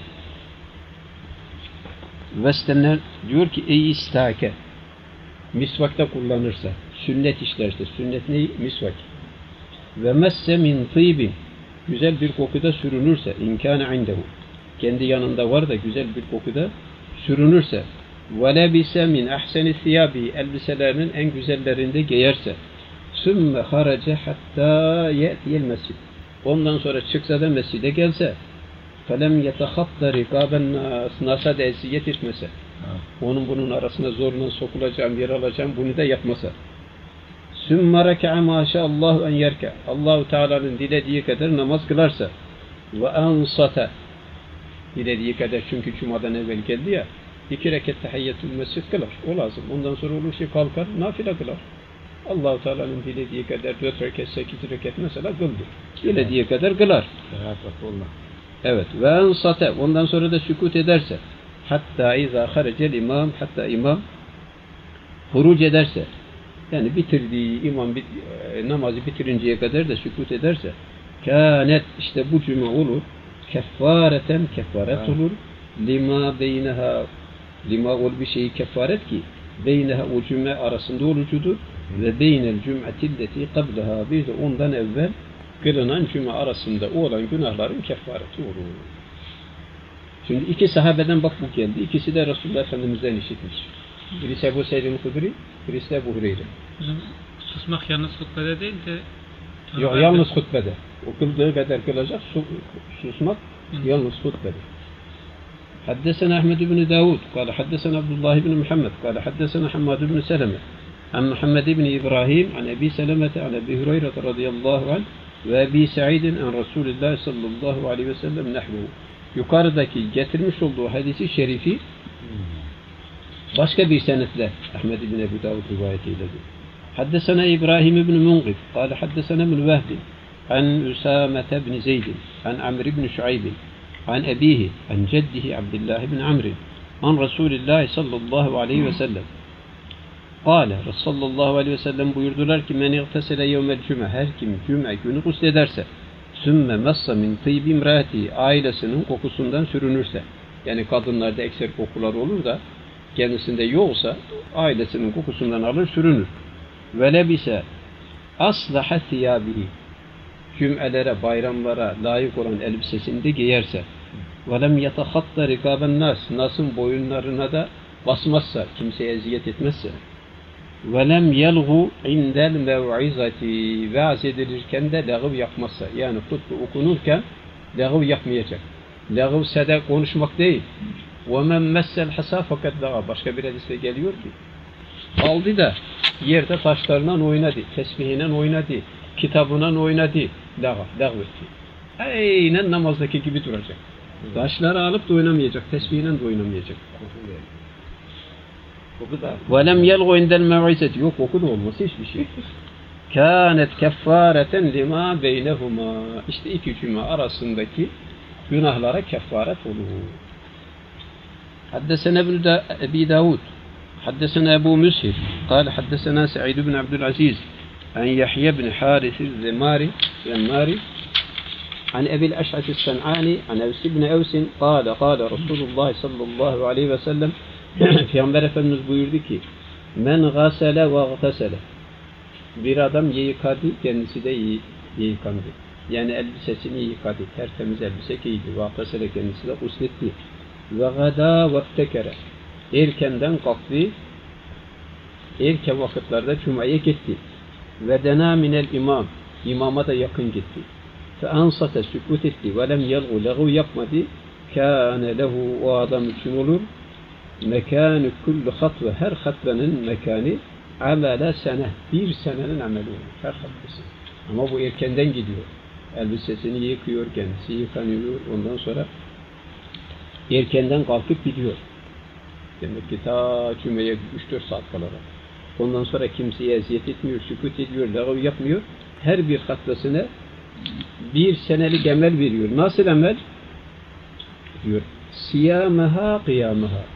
vestenne diyor ki ey istake, misvakta kullanırsa, sünnet işlerse, sünnet ne? Misvak. Ve messe min tîbin, güzel bir kokuda sürünürse, inkâne indehu, kendi yanında var da güzel bir kokuda sürünürse, ve lebise min ahseni thiyâbi, elbiselerinin en güzellerinde giyerse, sümme harace hattâ ye'tiyel mescid, ondan sonra çıksa da mescide gelse, felem yetehatta rikaben nas, nasa da eziyet etmese, onun bunun arasına zorla sokulacağım, yer alacağım, bunu da yapmasa. Sümme reka'a maşallahu en yerke, Allahu Teala'nın dilediği kadar namaz kılarsa, ve ansata, dilediği kadar, çünkü cumadan evvel geldi ya, iki rekat tahiyyetül mescid kılar, o lazım. Ondan sonra olur şey kalkar, nafile kılar. Allah-u Teala'nın dilediği kadar dört rekat, sekiz rekat mesela kıldı. Dilediği kadar kılar. Evet. Ve ensate, ondan sonra da sükut ederse, hatta izâ harecel imam, hatta imam huruc ederse, yani bitirdiği imam bit, e, namazı bitirinceye kadar da sükut ederse, kânet, işte bu cüme olur, keffareten, kefaret olur, lima beyneha, lima ol bir şeyi kefaret ki, beyneha o cüme arasında olucudur, ve beynel cüm'etilleti kableha, bir de ondan evvel kılınan cüme arasında olan günahların kefareti olur. Şimdi iki sahabeden bak bu geldi. İkisi de Resulullah Efendimiz'den işitmiş. Birisi Ebu Seyyid-i Hudri, birisi de Ebu Hureyre. Susmak yalnız hutbede değil de... Yok, yalnız hutbede. O kıldığı kadar kılacak, susmak yalnız hutbede. حدثنا أحمد بن داود قال حدثنا عبد الله بن محمد قال حدثنا حماد بن سلمة عن محمد بن إبراهيم عن أبي سلمة عن أبي هريرة رضي الله عنه ve Ebi Sa'id'in an Resulullah sallallahu aleyhi ve sellem nahvu. Yukarıdaki getirmiş olduğu hadisi şerifi başka bir senetle Ahmed ibn Ebu Davud rivayet eyledi. Haddesena İbrahim ibn Munqid قال حدثنا ابن وهب عن أسامة بن زيد عن عمرو بن شعيب عن أبيه عن جده عبد الله بن عمرو عن رسول الله صلى الله عليه وسلم Kâle, sallallahu aleyhi ve sellem buyurdular ki men igtesele yevmel cüme, her kim cüme günü guslederse, sümme massa min tîbi imraati, ailesinin kokusundan sürünürse, yani kadınlarda ekser kokular olur da kendisinde yoksa ailesinin kokusundan alır sürünür. Ve lebise aslaha thiyâbihi, cüm'elere, bayramlara layık olan elbisesini de giyerse, ve lem yetehatta rikaben nas, nasın boyunlarına da basmazsa, kimseye eziyet etmezse, وَلَمْ يَلْغُ عِنْدَ الْمَوْعِزَةِ, vaaz edilirken de lağıv yapmazsa, yani hutbe okunurken lağıv yapmayacak. Lağıv sede konuşmak değil. وَمَنْ مَسَّ الْحَسَى fakat lağıv. Başka bir hadiste geliyor ki, aldı da yerde taşlarından oynadı, tesbihinden oynadı, kitabından oynadı, lağıv, lağıv etti. Aynen namazdaki gibi duracak. Taşları alıp da oynamayacak, tesbihinden de oynamayacak. وَلَمْ يَلْغُ عِنْدَ الْمَوْعِزَةِ, yok oku da olması hiçbir şey. كَانَتْ كَفَّارَةً لِمَا بَيْنَهُمَا, işte iki cüme arasındaki günahlara kefaret olur. حدثنا ابن أبي داود حدثنا أبو مسهر قال حدثنا سعيد بن عبد العزيز عن يحيى بن حارث الزماري الزماري عن أبي الأشعث الصنعاني عن أوس بن أوس قال قال رسول الله صلى الله عليه وسلم Peygamber Efendimiz buyurdu ki men gasele ve gtasele, bir adam yıkadı, kendisi de yıkandı. Yani elbisesini yıkadı, tertemiz elbise giydi. Ve gtasele, kendisi de usletti. Ve gada ve tekere, erkenden kalktı, erken vakitlerde cumaya gitti. Ve dena minel imam, imama da yakın gitti. Fe ansate, sükut etti. Ve lem yelgu, lağıv yapmadı. Kâne lehu, o adam için olur. Mekanı kullu hatve, her hatvenin mekanı amele sene, bir senenin ameli olur, her hatvesi. Ama bu erkenden gidiyor. Elbisesini yıkıyor, kendisi yıkanıyor, ondan sonra erkenden kalkıp gidiyor. Demek ki ta cümleye üç dört saat kalarak. Ondan sonra kimseye eziyet etmiyor, sükut ediyor, lağıv yapmıyor. Her bir hatvesine bir senelik emel veriyor. Nasıl emel? Diyor. Siyamaha kıyamaha.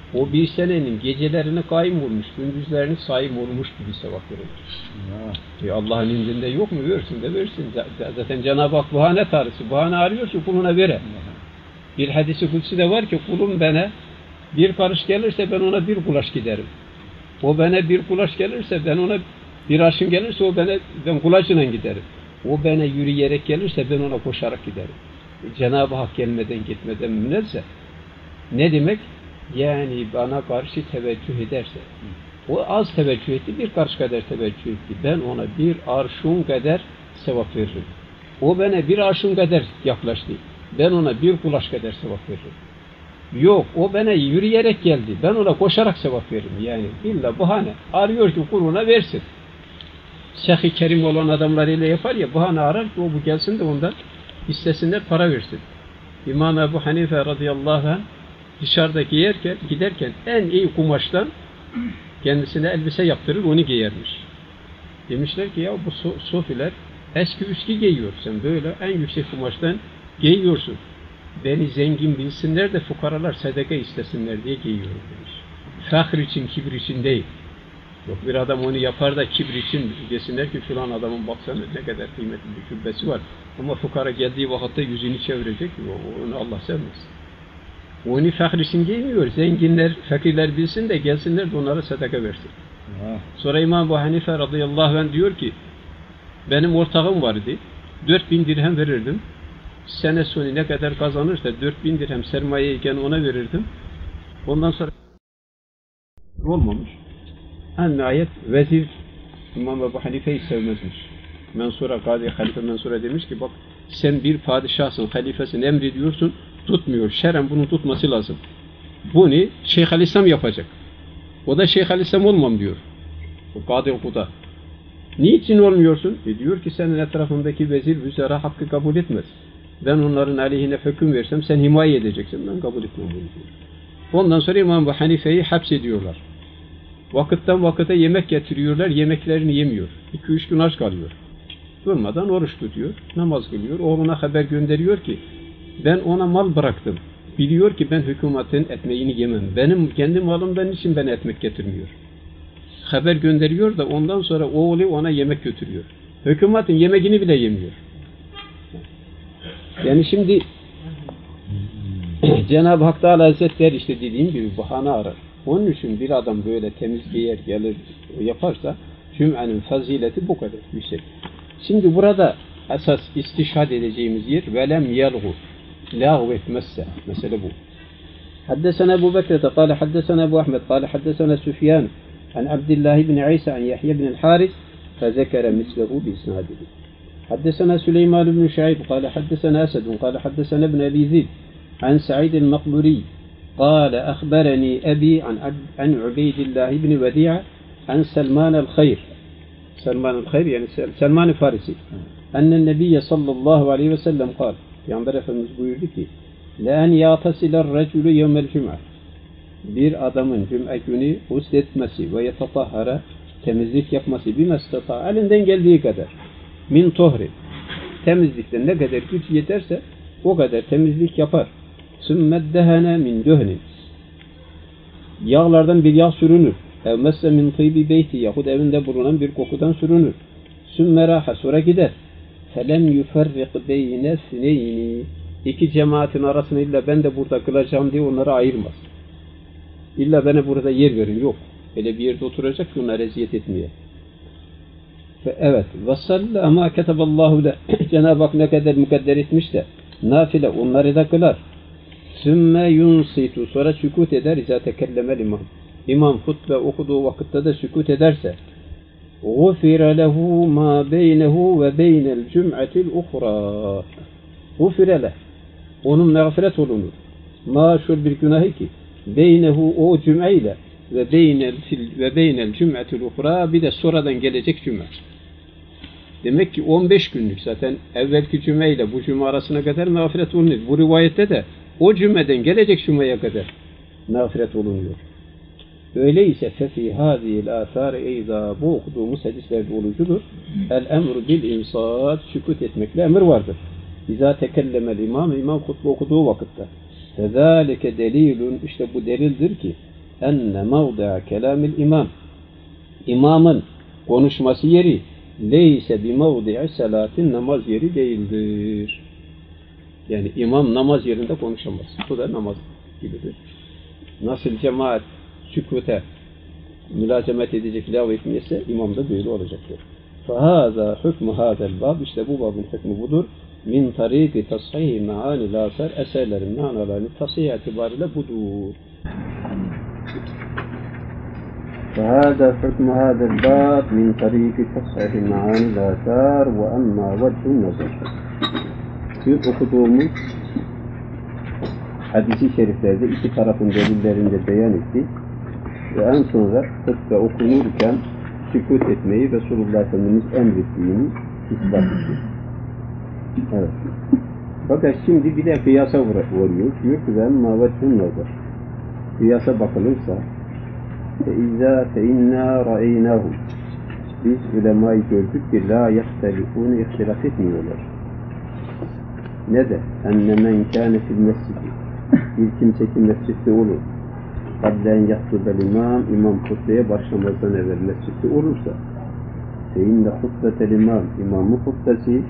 o bir senenin gecelerini kaim olmuş, gündüzlerini saim olmuş gibi sevap verilir. E Allah'ın indinde yok mu? Versin de versin. Zaten Cenab-ı Hak bahane tanrısı. Bahane arıyor ki kuluna vere. Bir hadisi kutsi de var ki kulum bana bir karış gelirse ben ona bir kulaç giderim. O bana bir kulaç gelirse ben ona bir arşın gelirse o bana ben kulaçla giderim. O bana yürüyerek gelirse ben ona koşarak giderim. E, Cenab-ı Hak gelmeden gitmeden münezze. Ne demek? Yani bana karşı teveccüh ederse. O az teveccüh etti, bir karış kadar teveccüh etti. Ben ona bir arşun kadar sevap veririm. O bana bir arşun kadar yaklaştı. Ben ona bir kulaç kadar sevap veririm. Yok, o bana yürüyerek geldi. Ben ona koşarak sevap veririm. Yani illa bahane. Arıyor ki kuluna versin. Sehi kerim olan adamlar ile yapar ya, bahane arar ki o bu gelsin de ondan istesinler, para versin. İmam Ebu Hanife radıyallahu anh dışarıda giyerken, giderken en iyi kumaştan kendisine elbise yaptırır, onu giyermiş. Demişler ki ya bu sofiler eski üskü giyiyor. Sen böyle en yüksek kumaştan giyiyorsun. Beni zengin bilsinler de fukaralar sadaka istesinler diye giyiyorum demiş. Fakir için, kibir için değil. Yok bir adam onu yapar da kibir için desinler ki filan adamın baksana ne kadar kıymetli bir cübbesi var. Ama fukara geldiği vakitte yüzünü çevirecek. Onu Allah sevmez. Onu fakir için giymiyor. Zenginler, fakirler bilsin de gelsinler de onlara sadaka versin. Ha. Sonra İmam Ebu Hanife radıyallahu anh diyor ki benim ortağım vardı. Dört bin dirhem verirdim. Sene sonu ne kadar kazanırsa dört bin dirhem sermayeyken ona verirdim. Ondan sonra olmamış. En nihayet vezir İmam Ebu Hanife'yi sevmezmiş. Mensura, Kadı Halife Mensura demiş ki bak sen bir padişahsın, halifesin, emrediyorsun, tutmuyor. Şeren bunu tutması lazım. Bunu Şeyh Alislam yapacak. O da Şeyh Alislam olmam diyor. O Kadı Kuda. Niçin olmuyorsun? E diyor ki senin etrafındaki vezir, vüzera hakkı kabul etmez. Ben onların aleyhine hüküm versem sen himaye edeceksin. Ben kabul etmem bunu diyor. Ondan sonra İmam Ebu Hanife'yi hapsediyorlar. Vakitten vakite yemek getiriyorlar, yemeklerini yemiyor. İki üç gün aç kalıyor. Durmadan oruç tutuyor, namaz kılıyor. Oğluna haber gönderiyor ki ben ona mal bıraktım. Biliyor ki ben hükümetin ekmeğini yemem. Benim kendi malımdan için bana ekmek getirmiyor. Haber gönderiyor da ondan sonra oğlu ona yemek götürüyor. Hükümetin yemeğini bile yemiyor. Yani şimdi Cenab-ı Hak Teala Hazretleri işte dediğim gibi bahane arar. Onun için bir adam böyle temiz giyer gelir yaparsa cüm'anın fazileti bu kadar yüksek. Şimdi burada esas istişhad edeceğimiz yer velem yelgu lağv etmezse mesele bu. Haddesena Ebu Bekir'de kâle haddesena Ebu Ahmed kâle haddesena Süfyan an Abdullah ibn İsa an Yahya ibn el-Haris fezekere mislehu bi isnadihi. حدثنا سليمان بن شعيب قال حدثنا أسد قال حدثنا ابن أبي ذئب عن سعيد المقبوري قال أخبرني أبي عن عن عبيد الله بن وديعة عن سلمان الخير سلمان الخير يعني سلمان الفارسي أن النبي صلى الله عليه وسلم قال Peygamber Efendimiz buyurdu ki لأن يغتسل الرجل يوم الجمعة bir adamın cuma günü husletmesi ve yetatahhara temizlik yapması bimestata elinden geldiği kadar min tohri temizlikten ne kadar güç yeterse o kadar temizlik yapar. Sümmeddehene min döhni yağlardan bir yağ sürünür. Ev messe min tıybi beyti yahut evinde bulunan bir kokudan sürünür. Sümmeraha sonra gider. Felem yuferrik beyne sineyni iki cemaatin arasını illa ben de burada kılacağım diye onları ayırmaz. İlla bana burada yer verin. Yok. Öyle bir yerde oturacak ki onlara eziyet etmeye. Evet. Vasalle ama keteballahu le. Cenab-ı Hak ne kadar mukadder etmişse nafile onları da kılar. Sümme yunsitu sonra sükut eder. İzâ tekellemel imam. İmam hutbe okuduğu vakitte de sükut ederse gufire lehu ma beynehu ve beynel cum'atil ukhra. Gufire leh. Onun mağfiret olunur. Maşur bir günahı ki beynehu o cum'a ile ve beynel ve beynel cum'atil ukhra bir de sonradan gelecek cuma. Demek ki on beş günlük zaten evvelki cuma ile bu cuma arasına kadar mağfiret olunur. Bu rivayette de o cuma'dan gelecek cumaya kadar mağfiret olunuyor. Öyleyse fefi hadihil âthâr eyzâ bu okuduğumuz hadislerde olucudur. El emru bil imsâd sükut etmekle emir vardır. İzâ tekellemel imam imam hutbe okuduğu vakitte. Fezâlike delilun işte bu delildir ki enne mevdi'a kelamil imam. İmamın konuşması yeri leyse bi mevdi'i salatin, namaz yeri değildir. Yani imam namaz yerinde konuşamaz. Bu da namaz gibidir. Nasıl cemaat sükûte mülazemet edecek, lav etmeyse imam da böyle olacaktır. فَهَذَا حُكْمُ هَذَا الْبَابِ İşte bu babın hükmü budur. Min tariki tasahih me'anil asar, eserlerin manalarını tasih itibariyle budur. فهذا حكم هذا الباب من طريق تصحيح معاني الآثار وأما وجه النظر. Şu okuduğumuz hadis-i şeriflerde iki tarafın delillerinde beyan ettik ve en sonra hutbe okunurken sükût etmeyi Resulullah Efendimiz emrettiğini ispat ettik. Evet. Fakat şimdi bir de kıyasa vuruyor. Diyor ki ben mavacun nazar. Kıyasa bakılırsa فَاِذَا فَاِنَّا رَأَيْنَاهُ Biz ulemayı gördük ki la yahtelifûne, ihtilaf etmiyorlar. Ne de? اَنَّ مَنْ كَانَ فِي الْمَسْجِدِ Bir kimse ki mescitte olur. قَبْلَنْ يَحْتُبَ imam İmam hutbeye başlamazdan evvel mescitte olursa فَاِنَّ خُطْبَةَ الْاِمَامِ İmamın hutbesi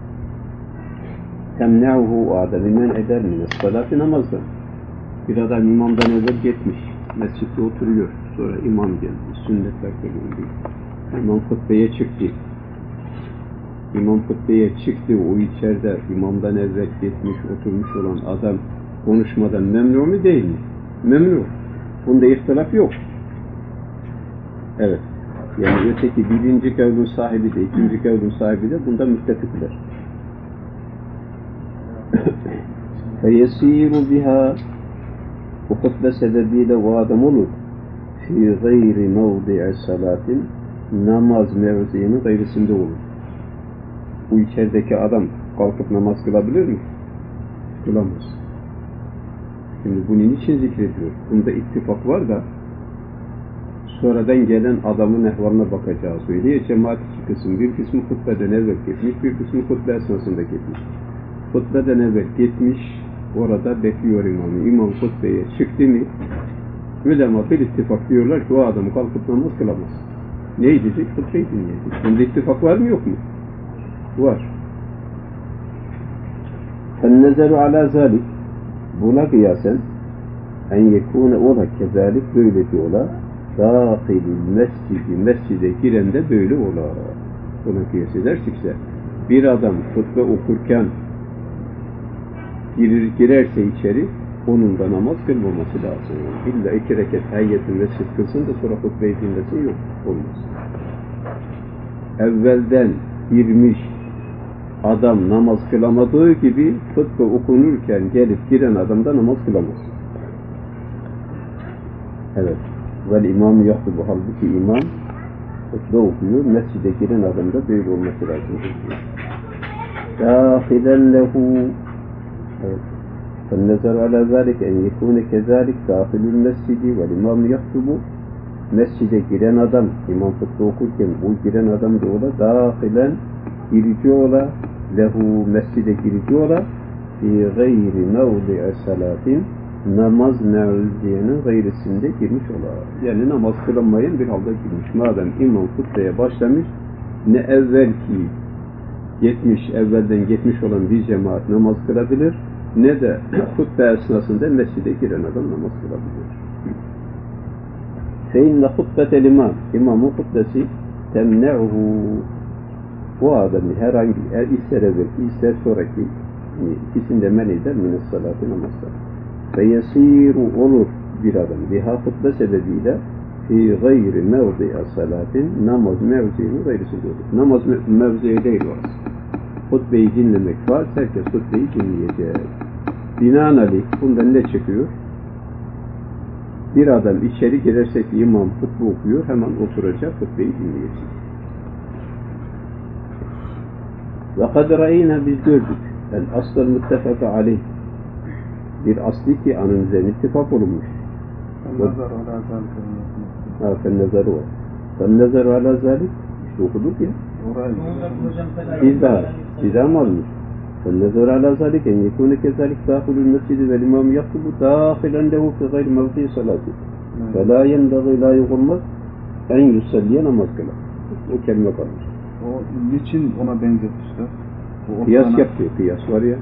temne'uhu ademi men eder mine salati, namazdan. Bir adam imamdan evvel gitmiş, mescitte oturuyor. Sonra imam geldi, sünnetler kılındı. İmam hutbeye çıktı. İmam hutbeye çıktı, o içeride imamdan evvel gitmiş, oturmuş olan adam konuşmadan memnun mu değil mi? Memnun. Bunda ihtilaf yok. Evet. Yani öteki birinci kavlun sahibi de, ikinci kavlun sahibi de bunda müttefikler. فَيَس۪يرُ بِهَا Bu hutbe sebebiyle o adam olur. فِي غَيْرِ مَوْضِعِ salatin Namaz mevziinin gayrısında olur. Bu içerideki adam kalkıp namaz kılabilir mi? Kılamaz. Şimdi bunun için zikrediyor. Bunda ittifak var da sonradan gelen adamın ehvaline bakacağız. Öyle cemaat iki kısım. Bir kısmı hutbeden evvel gitmiş, bir kısmı hutbe esnasında gitmiş. Hutbeden evvel gitmiş, orada bekliyor imamı. İmam hutbeye çıktı mı, ulema bir ittifak diyorlar ki o adam kalkıp namaz kılamaz. Ne diyecek? Hutbeyi dinleyecek. Bunda ittifak var mı yok mu? Var. فَالنَّزَرُ عَلَى ذَلِكِ Buna kıyasen en yekûne ola kezalik böyle diyorlar. Dâhilil mescidi mescide giren de böyle ola. Buna kıyas edersekse bir adam hutbe okurken girir, girerse içeri onun da namaz kılmaması lazım. İlla iki rekat hayyetin mescid kılsın da sonra hutbeyi dinlesin, yok. Olmaz. Evvelden girmiş adam namaz kılamadığı gibi hutbe okunurken gelip giren adam da namaz kılamaz. Evet. Vel imam yahtubu, halbuki imam hutbe okuyor. Mescide giren adam da böyle olması lazım. Dâhilen lehu Evet. فَالنَّزَرُ عَلَى ذَٰلِكَ اَنْ يَكُونَ كَذَٰلِكَ دَاخِلُ الْمَسْجِدِ وَالْاِمَامُ يَخْتُبُ Mescide giren adam, imam hutbe okurken bu giren adam da ola, dâhilen girici ola, lehu mescide girici ola, fî gayri mevdi'i salatin namaz mevziyenin gayrisinde girmiş ola. Yani namaz kılınmayan bir halde girmiş. Madem imam hutbeye başlamış, ne evvelki yetmiş, evvelden yetmiş olan bir cemaat namaz kılabilir, ne de hutbe esnasında mescide giren adam namaz kılabilir. فَاِنَّ خُطْبَةَ الْاِمَامِ İmamın hutbesi temne'uhu bu adamı herhangi, ister evvelki, ister sonraki ikisinde men eder mines salatı namazlar. فَيَس۪يرُ olur bir adam biha hutbe sebebiyle fi gayri mevzi'a salatin namaz mevzi'nin gayrısında olur. Namaz mevzi'i değil orası. Hutbeyi dinlemek var, herkes hutbeyi dinleyecek. Binaenaleyh bundan ne çıkıyor? Bir adam içeri girerse ki imam hutbe okuyor, hemen oturacak, hutbeyi dinleyecek. وَقَدْ رَأَيْنَا biz gördük. El-asl muttefaka aleyh. Bir asli ki anın üzerine ittifak olunmuş. فَالنَّظَرُ عَلَى ذَٰلِكَ Ha, فَالنَّظَرُ var. فَالنَّظَرُ عَلَى ذَٰلِكَ İşte okuduk ya. Bir daha, bir daha mı almış? فَالنَّظَرُ عَلَى ذَٰلِكَ اَنْ يَكُونَ كَذَٰلِكَ دَاخِلُ الْمَسْجِدِ وَالْاِمَامُ يَخْطُبُ دَاخِلًا لَهُ فِي غَيْرِ مَوْضِعِ صَلَاتِ فَلَا يَنْبَغِي layık olmaz en yusalliye namaz kılar. O kelime kalmış. O niçin ona benzetmişler? O Kıyas ortana- yapıyor, kıyas var ya.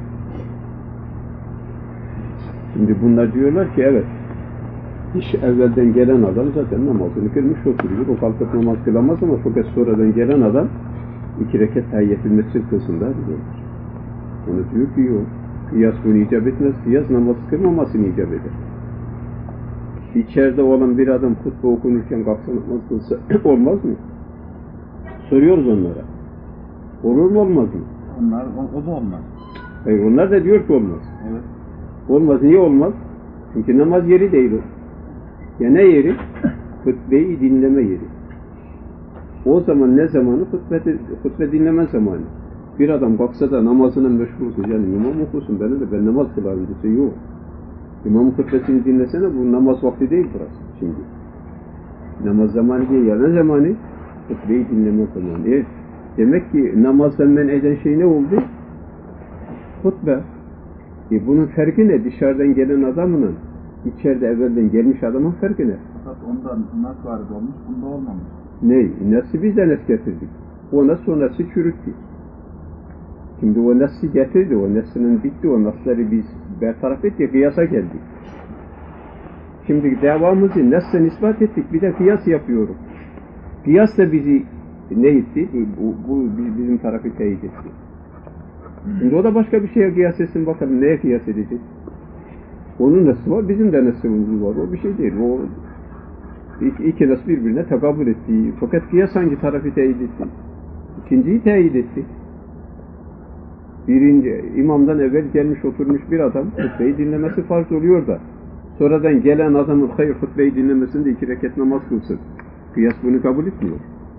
Şimdi bunlar diyorlar ki evet, iş evvelden gelen adam zaten namazını kılmış oturuyor. O kalkıp namaz kılamaz ama fakat sonradan gelen adam iki rekat tahiyyetül mescid kılsın da diyorlar. Onu diyor ki yok. Kıyas bunu icap etmez. Kıyas namaz kılmamasını icap eder. İçeride olan bir adam hutbe okunurken kalksa namaz kılsa olmaz mı? Soruyoruz onlara. Olur mu olmaz mı? Onlar, o, o da olmaz. Hayır, onlar da diyor ki olmaz. Evet. Olmaz. Niye olmaz? Çünkü namaz yeri değil o. Ya ne yeri? Hutbeyi dinleme yeri. O zaman ne zamanı? Hutbe, hutbe dinleme zamanı. Bir adam kalksa da namazına meşgul olsun. Yani imam okusun beni de ben namaz kılarım dese yok. İmamın hutbesini dinlesene, bu namaz vakti değil burası şimdi. Namaz zamanı değil ya, ne zamanı? Hutbeyi dinleme zamanı. Evet. Demek ki namazdan men eden şey ne oldu? Hutbe. E bunun farkı ne? Dışarıdan gelen adamla içeride evvelden gelmiş adamın farkı ne? Fakat ondan nasıl vardı olmuş, bunda olmamış. Ne? Nasıl biz de nasıl getirdik? O nasıl o nasıl çürüttü? Şimdi o nasıl getirdi, o nasılın bitti, o nasılları biz bertaraf ettik, kıyasa geldik. Şimdi devamımızı nasıl ispat ettik, bir de kıyas yapıyoruz. Kıyas da bizi ne etti? Bu, bu bizim tarafı teyit etti. Şimdi o da başka bir şeye kıyas etsin bakalım, neye kıyas edecek? Onun nasıl var, bizim de nasılımız var, o bir şey değil. O iki, iki nasıl birbirine tekabül etti. Fakat kıyas hangi tarafı teyit etti? İkinciyi teyit etti. Birinci, imamdan evvel gelmiş oturmuş bir adam hutbeyi dinlemesi farz oluyor da sonradan gelen adamın hayır hutbeyi dinlemesinde iki rekat namaz kılsın. Kıyas bunu kabul etmiyor.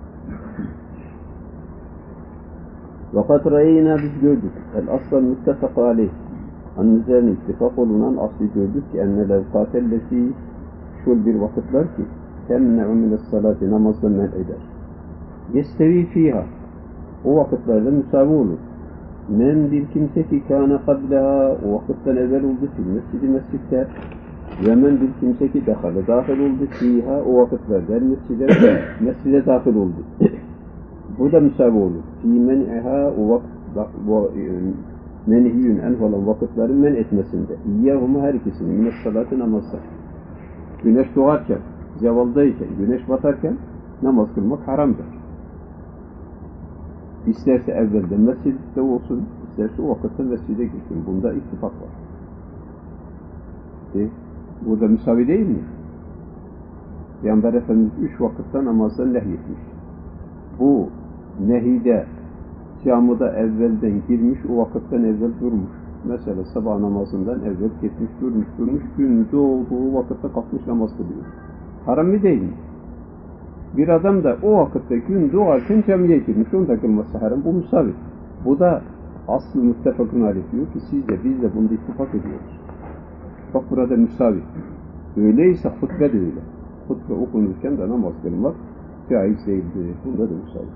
Vakat rayina biz gördük. El aslan muttefak aleyh. Anın üzerine ittifak olunan aslı gördük ki enne levkatelleti şul bir vakitler ki temne'u mines salati namazdan men eder. Yestevi fiha. O vakitlerde müsavi olur. Men bir kimse ki kâne kableha o vakitten evvel oldu ki mescidi mescitte ve men bir kimse ki dehale dahil oldu fiha o vakitlerde mescide mescide dahil oldu. Bu da müsavi olur. Fî men'iha o vakit menhiyün en olan vakitlerin men etmesinde. İyyâhuma her ikisinin mines salatı namazlar. Güneş doğarken, zevaldayken, güneş batarken namaz kılmak haramdır. İsterse evvelden mescidde olsun, isterse o vakitte mescide gitsin. Bunda ittifak var. E, burada müsavi değil mi? Peygamber Efendimiz üç vakitte namazdan nehyetmiş. Bu nehide, camıda evvelden girmiş, o vakitten evvel durmuş. Mesela sabah namazından evvel gitmiş, durmuş, durmuş, gün doğduğu vakitte kalkmış namaz kılıyor. Haram mı değil mi? Bir adam da o vakitte gün doğarken camiye girmiş, onu da kılması haram. Bu müsavi. Bu da aslı muttefakın aleyh diyor ki siz de biz de bunda ittifak ediyoruz. Bak burada müsavi. Öyleyse hutbe de öyle. Hutbe okunurken de namaz kılmak caiz değildir. Bunda da müsavi.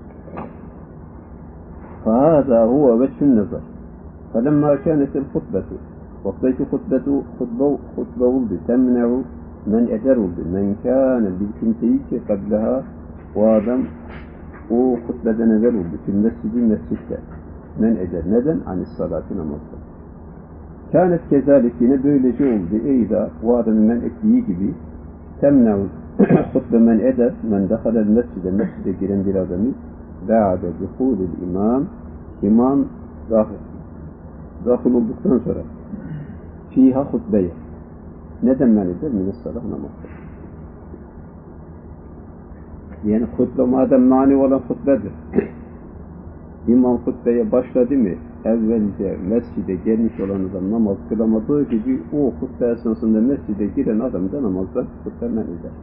فَهَذَا هُوَ وَجْهُ النَّظَرِ فَلَمَّا كَانَتِ الْخُطْبَةُ Vaktaki hutbetu hutbe, hutbe oldu. Temne'u men eder oldu. Men kâne bil kimseyi ki kableha o adam o hutbeden evvel oldu. Fil mescidi mescitte men eder. Neden? Anis salati namazda. Kânet kezalik yine böylece oldu. Eyda o adamın men ettiği gibi temne'u hutbe men eder. Men dehalel mescide mescide giren bir adamı ba'de duhulil imam imam dahil dahil olduktan sonra fiha hutbeye neden men eder? Mines salah namazda. Yani hutbe madem mani olan hutbedir. İmam hutbeye başladı mı evvelce mescide gelmiş olan adam namaz kılamadığı gibi o hutbe esnasında mescide giren adam da namazda hutbe men eder.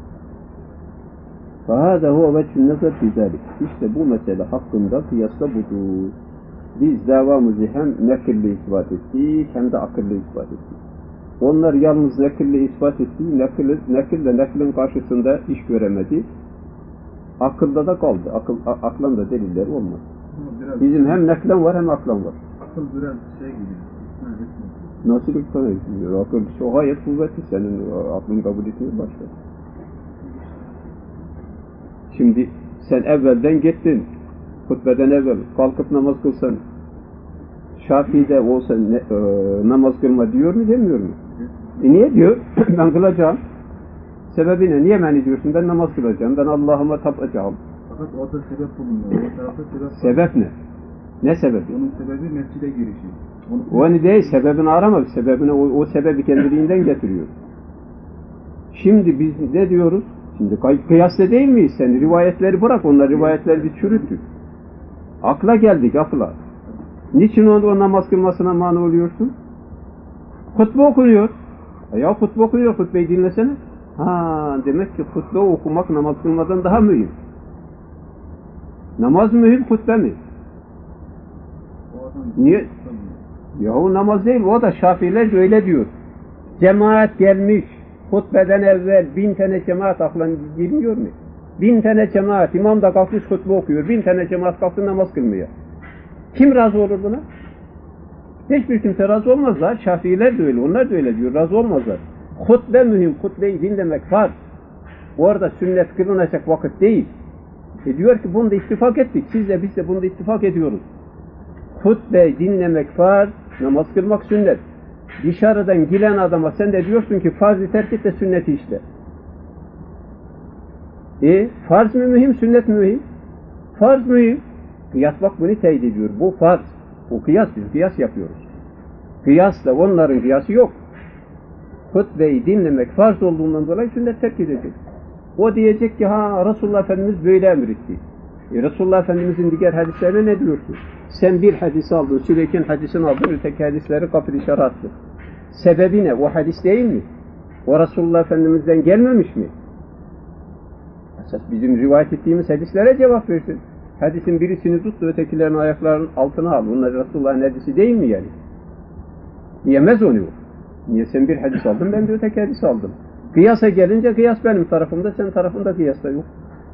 فَهَذَا هُوَ وَجْهُ النَّظَرِ فِي ذَلِكَ İşte bu mesele hakkında kıyasla budur. Biz davamızı hem nakille ispat ettik hem de akılle ispat ettik. Onlar yalnız nakille ispat ettiği, nakille, nakille naklin karşısında iş göremedi. Akılda da kaldı. Akıl, aklan da delilleri olmaz. Bizim hem naklen var hem aklan var. Akıl biraz şey gibi. Nasıl ikna ediyor? Akıl şu gayet kuvvetli. Senin aklın kabul etmiyor başka. Şimdi sen evvelden gittin. Hutbeden evvel kalkıp namaz kılsan, Şafii'de olsa ne, e, namaz kılma diyor mu demiyor mu? E niye diyor? Ben kılacağım. Sebebi ne? Niye beni diyorsun? Ben namaz kılacağım. Ben Allah'ıma tapacağım. Fakat orada sebep bulunuyor. O tarafta sebep var. Sebep ne? Ne sebebi? Onun sebebi mescide girişi. Onu O hani değil, sebebini arama. Sebebini, o, o sebebi kendiliğinden getiriyor. Şimdi biz ne diyoruz? Şimdi kıyasla değil miyiz? Sen rivayetleri bırak, onlar rivayetleri bir çürüttük. Akla geldik, akla. Niçin o, o namaz kılmasına mani oluyorsun? Hutbe okunuyor. Ya hutbe okunuyor, hutbeyi dinlesene. Ha, demek ki hutbe okumak namaz kılmadan daha mühim. Namaz mühim, hutbe mi? Niye? Yahu namaz değil, o da Şafiiler öyle diyor. Cemaat gelmiş, hutbeden evvel bin tane cemaat aklına girmiyor mu? Bin tane cemaat, imam da kalkmış hutbe okuyor, bin tane cemaat kalktı namaz kılmıyor. Kim razı olur buna? Hiçbir kimse razı olmazlar. Şafiiler de öyle, onlar da öyle diyor, razı olmazlar. Hutbe mühim, hutbeyi dinlemek farz. Orada sünnet kılınacak vakit değil. E diyor ki bunda ittifak ettik, siz de biz de bunda ittifak ediyoruz. Hutbe dinlemek farz, namaz kılmak sünnet. Dışarıdan gelen adama sen de diyorsun ki farzı terk et de sünneti işte. E farz mı mühim, sünnet mi mühim? Farz mühim. Kıyas bak bunu teyit ediyor. Bu farz. Bu kıyas, biz kıyas yapıyoruz. Kıyasla onların kıyası yok. Hutbeyi dinlemek farz olduğundan dolayı sünnet terk edecek. O diyecek ki ha Resulullah Efendimiz böyle emretti. E, Resulullah Efendimizin diğer hadislerine ne diyorsun? Sen bir hadisi aldın, Süleyken hadisini aldın, öteki hadisleri kapı dışarı attın. Sebebi ne? O hadis değil mi? O Resulullah Efendimiz'den gelmemiş mi? Esas bizim rivayet ettiğimiz hadislere cevap versin. Hadisin birisini tut da ötekilerin ayaklarının altına al. Bunlar Resulullah'ın hadisi değil mi yani? Diyemez onu. Niye sen bir hadis aldın, ben de öteki hadis aldım. Kıyasa gelince kıyas benim tarafımda, senin tarafında kıyas da yok.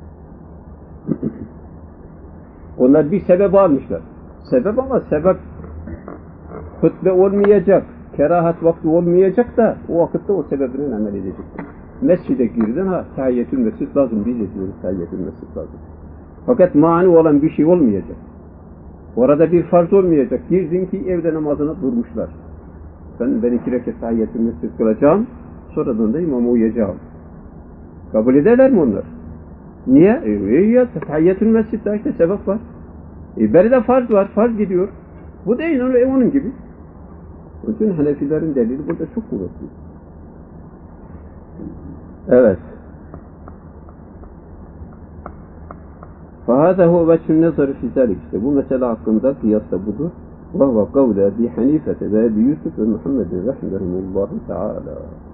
Onlar bir sebep almışlar. Sebep ama sebep hutbe olmayacak, kerahat vakti olmayacak da o vakitte o sebebine amel edecek. Mescide girdin ha, tahiyyetül mescid lazım, biz ediyoruz tahiyyetül mescid lazım. Fakat mani olan bir şey olmayacak. Orada bir farz olmayacak. Girdin ki evde namazına durmuşlar. Ben, ben iki rekat tahiyyetül mescid kılacağım, sonradan da imama uyacağım. Kabul ederler mi onlar? Niye? E, e ya tahiyyetül mescidde işte sebep var. E, beride farz var, farz gidiyor. Bu değil, öyle onun gibi. Onun için Hanefilerin delili burada çok kuvvetli. Evet. فَهَذَا هُوَ وَجْهُ النَّظَرِ فِي ذَلِكَ işte bu mesele hakkında kıyas da budur. وَهُوَ قَوْلَ اَبِي حَنِيفَةَ وَاَبِي يُوسُفَ وَمُحَمَّدٍ رَحِمَهُمُ اللّٰهُ تَعَالَى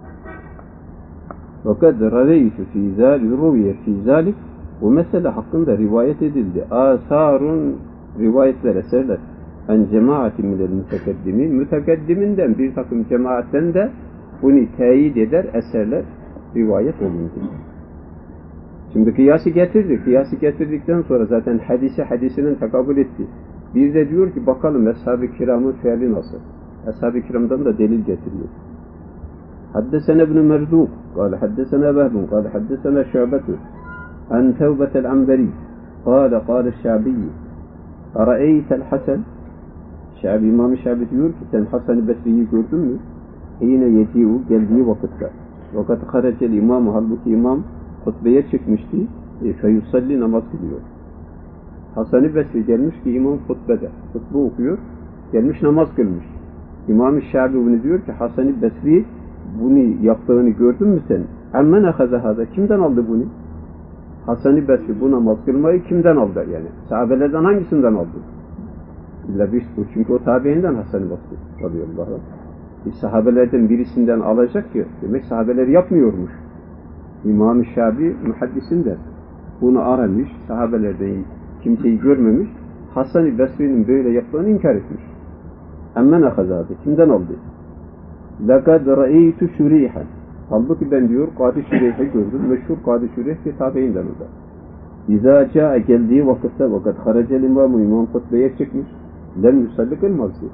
وَقَدْ رَوَيْتُ فِي ذَلِكَ رُوِيَ فِي ذَلِكَ bu mesele hakkında rivayet edildi. Asarun rivayetler, eserler. En cemaatin minel mütekaddimin. Mütekaddiminden bir takım cemaatten de bunu teyit eder eserler rivayet olundu. Şimdi kıyası getirdi. Kıyası getirdikten sonra zaten hadisi hadisinin tekabül etti. Bir de diyor ki bakalım Ashab-ı Kiram'ın fiili nasıl? Ashab-ı Kiram'dan da delil getiriyor. Haddesene ibn Merduk. Kale haddesene Vehbun. Kale haddesene Şu'betu. عن ثوبة العنبري قال قال الشعبي أرأيت الحسن Şabi, İmam-ı Şabi diyor ki sen Hasan-ı Besri'yi gördün mü? Hine yeti'u geldiği vakitte. Vakat harecel imam, halbuki imam hutbeye çıkmıştı. E, feyusalli namaz kılıyor. Hasan-ı Besri gelmiş ki imam hutbede. Hutbe okuyor. Gelmiş namaz kılmış. İmam-ı Şabi bunu diyor ki Hasan-ı Besri bunu yaptığını gördün mü sen? Emmen ahazahada. Kimden aldı bunu? Hasan-ı Besri bu namaz kılmayı kimden aldı yani? Sahabelerden hangisinden aldı? İlla bir bu. Çünkü o tabiinden Hasan-ı Besri radıyallahu anh. E, sahabelerden birisinden alacak ki demek sahabeler yapmıyormuş. İmam-ı Şabi muhaddisinden bunu aramış, sahabelerden kimseyi görmemiş, Hasan-ı Besri'nin böyle yaptığını inkar etmiş. Emmen akazadı. Kimden aldı? لَقَدْ رَأَيْتُ شُرِيحًا halbuki ben diyor Kadı Şureyh'i gördüm. Meşhur Kadı Şureyh ki tabiinden o da. İzâ câe geldiği vakitte vakat harecel imamı imam hutbeye çıkmış. Lem yusalli kılmazdı.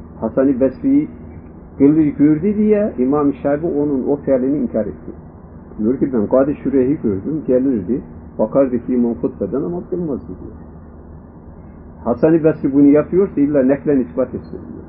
Hasan-ı Besri'yi gördü diye İmam-ı Şabi onun o fiilini inkar etti. Diyor ki ben Kadi Şureyh'i gördüm, gelirdi, bakardı ki imam hutbeden namaz kılmazdı diyor. Hasan-ı Basri bunu yapıyorsa illa neklen ispat etsin diyor.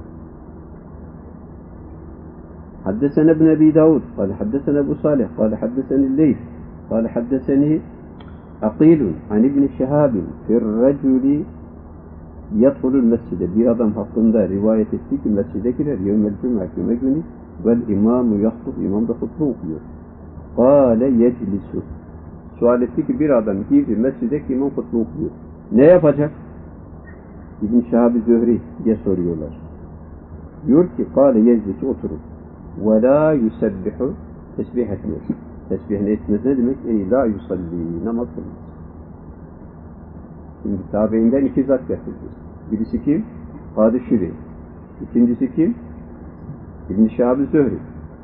حدثنا ابن أبي داود قال حدثنا أبو صالح قال حدثني الليث قال حدثني عقيل عن ابن شهاب في الرجل يدخل المسجد bir adam hakkında rivayet etti ki mescide girer yevmel cuma cuma günü vel imamu yahtub imam da hutbe okuyor. Kale yeclisu sual etti ki bir adam girdi mescide ki imam hutbe okuyor. Ne yapacak? İbn Şahab-ı Zühri diye soruyorlar. Diyor ki kale yeclisu oturur. Ve la yusebbihu tesbih etmez. Tesbih etmez ne demek? Ey la yusalli namaz kılmaz. Şimdi tabiinden iki zat getirdi. Birisi kim? Kadi Şuri. İkincisi kim? İbn Şahab-ı Zühri.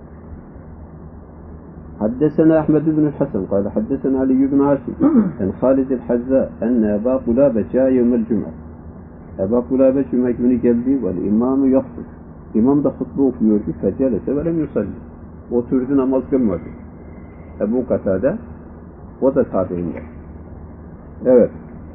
حدثنا أحمد بن الحسن قال حدثنا علي بن عاصم عن خالد الحذاء أن أبا قلابة جاء يوم الجمعة. أبا قلابة cuma günü geldi ve imamı yahtub. İmam da hutbe okuyor ki fecelese ve lem yusalli. Oturdu namaz kılmadı. Ebu Katade o da tabiinden. Evet.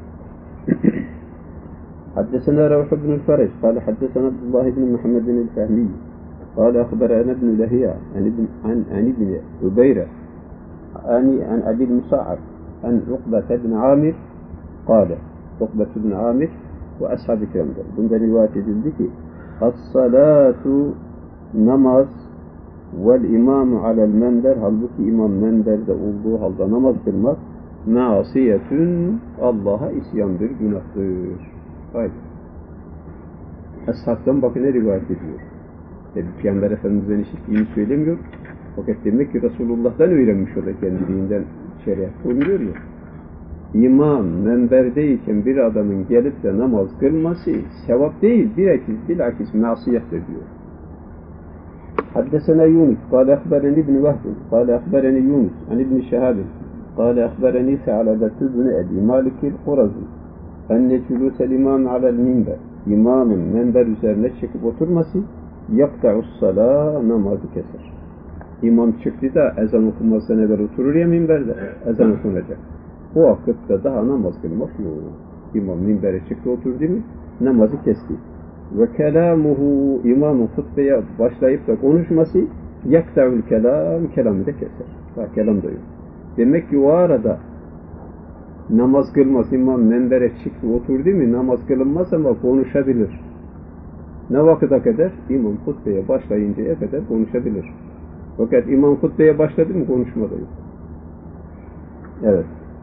حدثنا روح بن الفرج قال حدثنا عبد الله بن محمد الفهمي قال أخبرنا ابن لهيعة عن ابن عن عن ابن عبيرة عن عن أبي المصعب عن عقبة بن عامر قال عقبة بن عامر وأصحاب الكرام. Bunda rivayet edildi ki as-salatu namaz vel imamu alel menber halbuki imam menberde olduğu halde namaz kılmak maasiyetün Allah'a isyandır, günahtır. Haydi. Eshab'dan bakın ne rivayet ediyor. Tabi Peygamber Efendimiz'den işittiğini söylemiyor. Fakat demek ki Resulullah'tan öğrenmiş o da kendiliğinden şeriat koymuyor ya. İmam menberdeyken bir adamın gelip de namaz kılması sevap değil, bilakis, bilakis masiyettir diyor. حدثنا يونس قال أخبرني ابن وهب قال أخبرني يونس عن ابن شهاب قال أخبرني ثعلبة بن أبي مالك القرظي أن جلوس الإمام على المنبر İmamın menber üzerine çıkıp oturması yakta'us sala namazı keser. İmam çıktı da ezan okunmasına evvel oturur ya minberde, ezan okunacak. O vakitte daha namaz kılmak yok. İmam minbere çıktı oturdu mu namazı kesti. Ve kelamuhu imamın hutbeye başlayıp da konuşması yakta'ul kelam kelamı da keser. Daha kelam da yok. Demek ki o arada namaz kılmaz imam menbere çıktı oturdu mu namaz kılınmaz ama konuşabilir. Ne vakıta kadar? İmam hutbeye başlayıncaya kadar konuşabilir. Fakat imam hutbeye başladı mı konuşma da yok. Evet.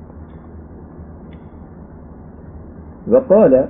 Ve kâle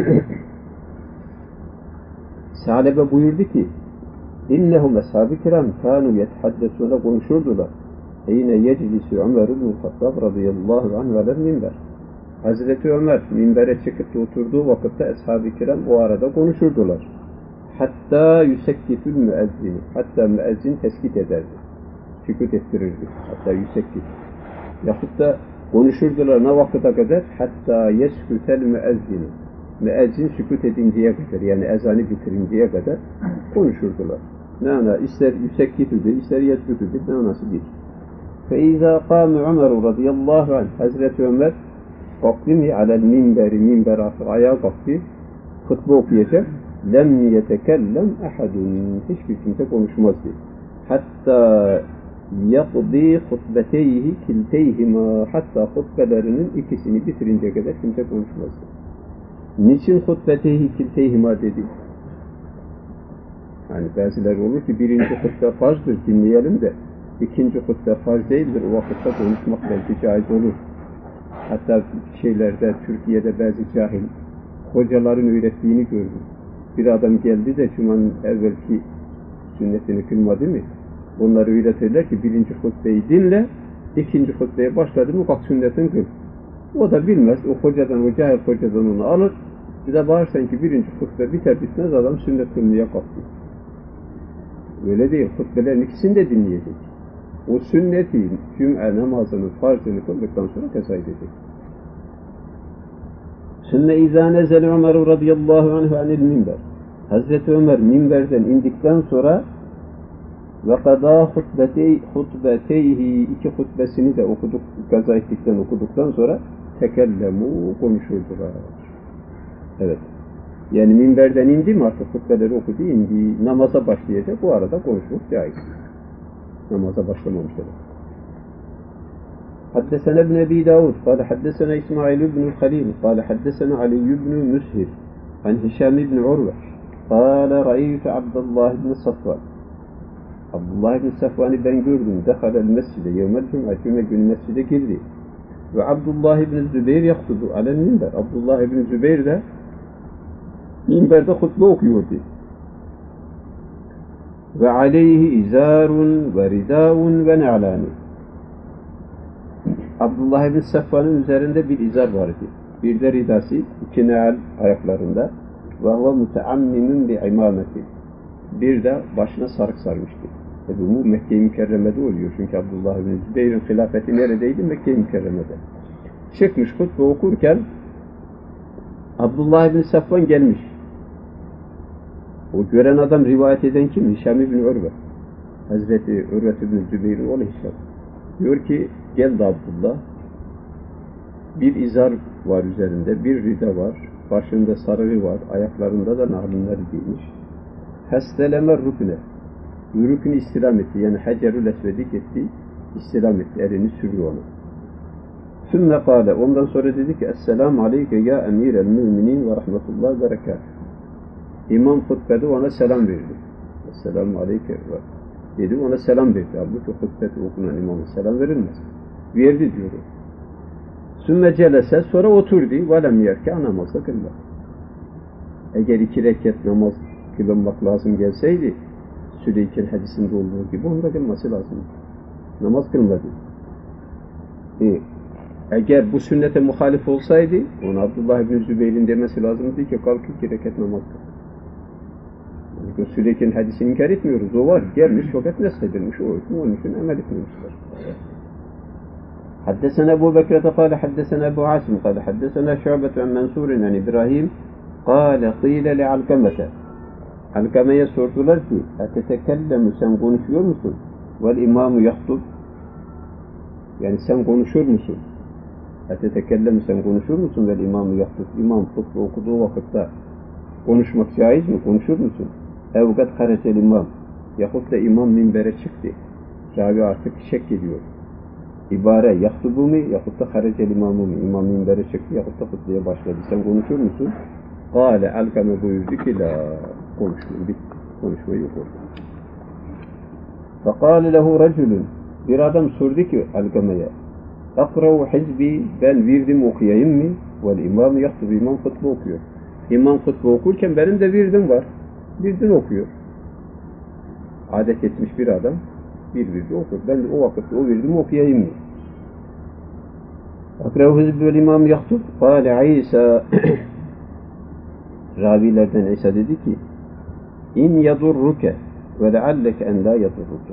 Sa'lebe buyurdu ki innehum ashab-ı kiram kânû yetehaddesûne konuşurdular. Eyne yeclisi Ömer ibn Hattab radıyallahu anh velel minber. Hazreti Ömer minbere çıkıp oturduğu vakitte ashab-ı kiram o arada konuşurdular. Hatta yüsekkitül müezzini. Hatta müezzin teskit ederdi. Sükut ettirirdi. Hatta yüsekkit. Yahut da konuşurdular ne vakıta kadar? Hatta yeskütel müezzini. Müezzin sükut edinceye kadar yani ezanı bitirinceye kadar konuşurdular. Ne ana? İster yüsekkitüdür, ister yeskütüdür. Ne anası değil. فَاِذَا قَامِ عُمَرُ radıyallahu anh Hazreti Ömer kalktı mı alel minberi minber asır ayağa kalktı hutbe okuyacak lem yetekellem ahadun hiçbir kimse konuşmazdı. Hatta yakdi hutbeteyhi kilteyhima hatta hutbelerinin ikisini bitirince kadar kimse konuşmazdı. Niçin hutbeteyhi kilteyhima dedi? Yani bazıları olur ki birinci hutbe farzdır dinleyelim de İkinci hutbe farz değildir. O vakitte konuşmak belki caiz olur. Hatta şeylerde, Türkiye'de bazı cahil hocaların öğrettiğini gördüm. Bir adam geldi de Cuma'nın evvelki sünnetini kılmadı mı? Onları öğretirler ki birinci hutbeyi dinle, ikinci hutbeye başladı mı kalk sünnetini kıl. O da bilmez. O hocadan, o cahil hocadan onu alır. Bir de bağırsan ki birinci hutbe biter bitmez adam sünnet kılmaya kalktı. Öyle değil. Hutbelerin ikisini de dinleyecek. O sünneti, cüm'e namazının farzını kıldıktan sonra keza edecek. Sümme izâ nezel Ömer radıyallahu anhu anil minber. Hazreti Ömer minberden indikten sonra Ve kadâ hutbetey, hutbeteyhi iki hutbesini de okuduk, gaza ettikten okuduktan sonra tekellemu konuşurdular. Evet. Yani minberden indi mi artık hutbeleri okudu, indi, namaza başlayacak, bu arada konuşmak caiz. Namaza başlamamışlar. حدثنا ابن أبي داود قال حدثنا إسماعيل بن الخليل قال حدثنا علي بن مسهر عن هشام بن عروة قال رأيت عبد الله بن صفوان عبد الله بن صفوان ben gördüm دخل المسجد يوم الجمعة cuma günü mescide girdi ve Abdullah ibn Zübeyir yaktubu alel minber. Abdullah ibn Zübeyir de minberde hutbe okuyordu. Ve aleyhi izarun ve ridaun ve ne'lani. Abdullah ibn Safvan'ın üzerinde bir izar vardı. Bir de ridası, iki ne'al ayaklarında. Ve huve muteammimin bi imameti. Bir de başına sarık sarmıştı. Tabi bu Mekke-i Mükerreme'de oluyor. Çünkü Abdullah ibn Zübeyir'in hilafeti neredeydi? Mekke-i Mükerreme'de. Çıkmış hutbe okurken Abdullah ibn Safvan gelmiş. O gören adam rivayet eden kim? Hişam ibn Urve. Hazreti Urve ibn Zübeyir'in oğlu Hişam. Diyor ki geldi Abdullah. Bir izar var üzerinde, bir rida var. Başında sarığı var, ayaklarında da narinler giymiş. Hesteleme rüküne. Rükünü istilam etti. Yani Hacerül Esvedik etti. İstilam etti. Elini sürüyor ona. Sümme kâle. Ondan sonra dedi ki Esselamu aleyke ya emirel müminin ve rahmetullah ve berekât. İmam hutbede ona selam verdi. Esselamu aleyke ve dedi, ona selam verdi. Halbuki hutbede okunan imama selam verilmez. Verdi diyor. Sümme celese, sonra oturdu. Ve lem yerke namazda kılmak. Eğer iki rekat namaz kılınmak lazım gelseydi, Süleyken hadisinde olduğu gibi onda kılması lazım. Namaz kılmadı. E, eğer bu sünnete muhalif olsaydı, ona Abdullah ibn Zübeyir'in demesi lazımdı ki kalk iki rekat namaz kıl. Yani Süleyken hadisini inkar etmiyoruz. O var. Gelmiş fakat nesledilmiş. O hükmü onun için amel etmemişler. حدثنا أبو بكر قال حدثنا أبو عاصم قال حدثنا شعبة عن منصور عن إبراهيم قال قيل لعلقمة Alkame'ye sordular ki اَتَتَكَلَّمُ sen konuşuyor musun? وَالْاِمَامُ يَخْطُبْ yani sen konuşur musun? اَتَتَكَلَّمُ sen konuşur musun? وَالْاِمَامُ يَخْطُبْ İmam hutbe okuduğu vakitte konuşmak caiz mi? Konuşur musun? اَوْقَدْ خَرَجَ الْاِمَامُ yahut da imam minbere çıktı. Ravi artık şek ediyor. İbare yaktubu mu yahut da harecel imamu mu? İmam minbere çıktı yahut da hutbeye başladı. Sen konuşur musun? Kâle Alkame buyurdu ki la konuşmayın. Bitti. Konuşma yok orada. Fekâle lehu reculun bir adam sordu ki Alkame'ye akravu hizbi ben virdim okuyayım mı? Vel imam yaktubu imam hutbe okuyor. İmam hutbe okurken benim de virdim var. Virdini okuyor. Adet etmiş bir adam bir virdi okur. Ben de o vakitte o virdimi okuyayım mı? Akravu hizbi vel imam yaktub. Kâle İsa ravilerden İsa dedi ki İn yadurruke ve lealleke en la yadurruke.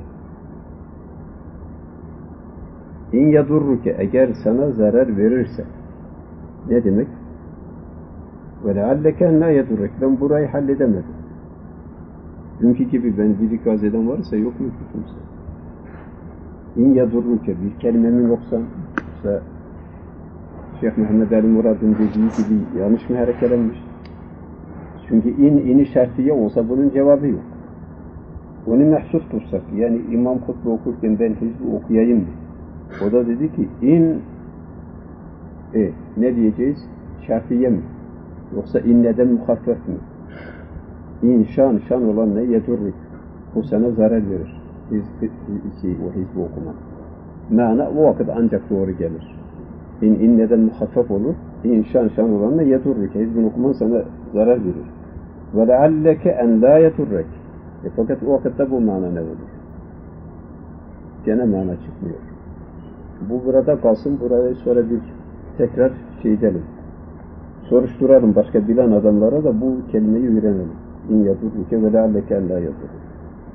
İn yadurruke eğer sana zarar verirse ne demek? Ve lealleke en la yadurruke. Ben burayı halledemedim. Dünkü gibi ben bir ikaz eden varsa yok mu kimse? İn yadurruke bir kelimemin yoksa yoksa Şeyh Muhammed Ali Murad'ın dediği gibi yanlış mı hareketlenmiş? Çünkü in, ini şartiye olsa bunun cevabı yok. Onu mahsus tutsak, yani imam hutbe okurken ben hizbi okuyayım mı? O da dedi ki, in, e, ne diyeceğiz? Şartiye mi? Yoksa inneden muhaffef mi? İn, şan, şan olan ne? Yedurrik. Bu sana zarar verir. Hizbi, hizbi, o hizbi okumak. Mana o vakit ancak doğru gelir. İn, inneden muhaffef olur. İn, şan, şan olan ne? Yedurrik. Hizbin okuman sana zarar verir. Ve lealleke en la yeturrek. E fakat o vakitte bu mana ne olur? Gene mana çıkmıyor. Bu burada kalsın, burayı sonra bir tekrar şey edelim. Soruşturalım başka bilen adamlara da bu kelimeyi öğrenelim. İn yedurruke ve lealleke en la yeturrek.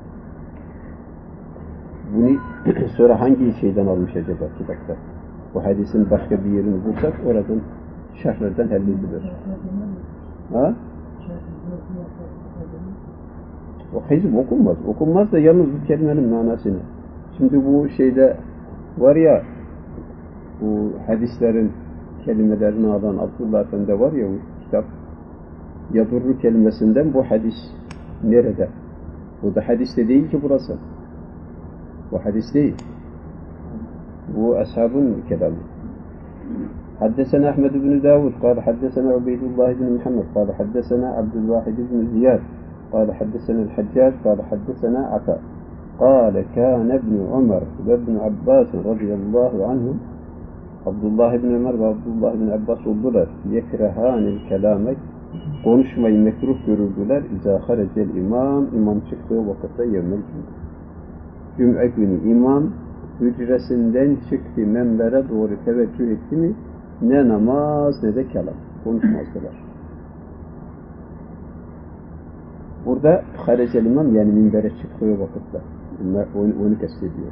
Bunu sonra hangi şeyden almış acaba kitapta? Bu hadisin başka bir yerini bulsak oradan şerhlerden halledilir. Ha? O hizb okunmaz. Okunmaz da yalnız bu kelimenin manasını. Şimdi bu şeyde var ya, bu hadislerin kelimelerini alan Abdullah Efendi var ya, bu kitap yadurru kelimesinden bu hadis nerede? Bu da hadis de değil ki burası. Bu hadis değil. Bu ashabın kelamı. حدثنا أحمد بن داود قال حدثنا عبيد الله بن محمد قال حدثنا عبد الواحد بن زياد قال حدثنا الحجاج قال حدثنا عطاء قال كان ابن عمر وابن عباس رضي الله عنهم عبد الله بن عمر وعبد الله بن عباس oldular yekrehanil kelame, konuşmayı mekruh görürdüler izâ harecel imam, imam çıktığı vakitte yevmel cuma. Cum'a günü imam hücresinden çıktı, menbere doğru teveccüh etti mi ne namaz ne de kelam konuşmazdılar. Burada harecel imam yani minbere çıktığı vakitte onu, onu kastediyor.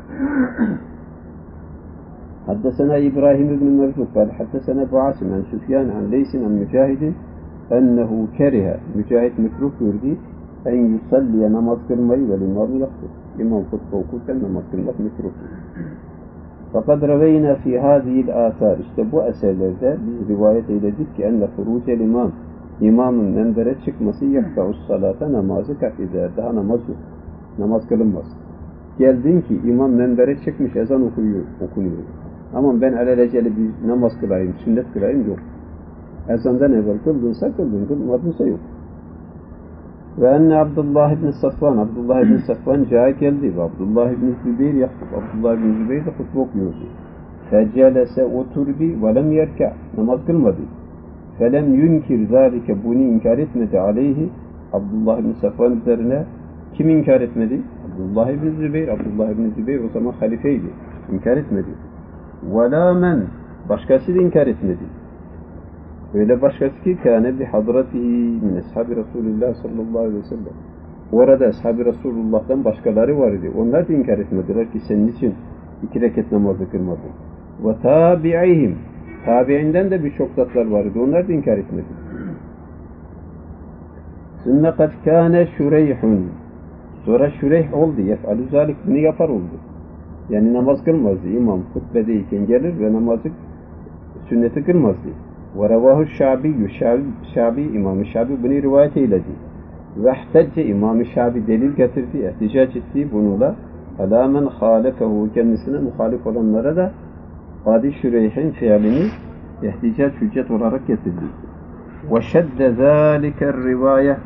حدثنا إبراهيم بن مرزوق قال حدثنا أبو عاصم عن سفيان عن ليس عن مجاهد أنه كره مجاهد مكروه يردي أن يصلي namaz kılmayı ve imam yaktır. İmam hutbe okurken namaz kılmak mekruh. Fakat reveyna fi hâzihil âthâr, işte bu eserlerde biz rivayet eyledik ki enne furucel imam, imamın menbere çıkması yakta'us salata, namazı kat eder. Daha namaz yok. Namaz kılınmaz. Geldin ki imam menbere çıkmış, ezan okuyor, okunuyor. Ama ben alelacele bir namaz kılayım, sünnet kılayım yok. Ezandan evvel kıldınsa kıldın, kılmadınsa yok. Ve enne Abdullah ibn Safvan, Abdullah ibn Safvan cağa geldi ve Abdullah ibn Zübeyir yaktı. Abdullah ibn Zübeyir de hutbe okuyordu. Fecelese oturdu ve lem yerka, namaz kılmadı. Felem yunkir zâlike, bunu inkar etmedi aleyhi, Abdullah ibn Safvan üzerine. Kim inkar etmedi? Abdullah ibn Zübeyir. Abdullah ibn Zübeyir o zaman halifeydi. İnkar etmedi. وَلَا مَنْ, başkası da inkar etmedi. Öyle başkası ki kâne bihadratihi min ashabi Resulullah sallallahu aleyhi ve sellem. Orada ashabi Resulullah'tan başkaları var idi. Onlar da inkar etmediler ki senin için iki rekat namazı kılmadın. Ve tabi'ihim, tabi'inden de birçok zatlar var idi. Onlar da inkar etmedi. Sümme kad kâne şureyhun. Sonra şureyh oldu. Yef'alü zâlik, bunu yapar oldu. Yani namaz kılmazdı. İmam hutbedeyken gelir ve namazı, sünneti kılmazdı. Ve revahu Şabi'yü, Şabi, İmam-ı Şabi bunu rivayet eyledi. Ve ihtecce, İmam-ı Şabi delil getirdi, ihticac etti bununla. Alâ men hâlefehu, kendisine muhalif olanlara da Adi Şüreyh'in fiilini ihticac, hüccet olarak getirdi. Ve şedde zâliker rivâye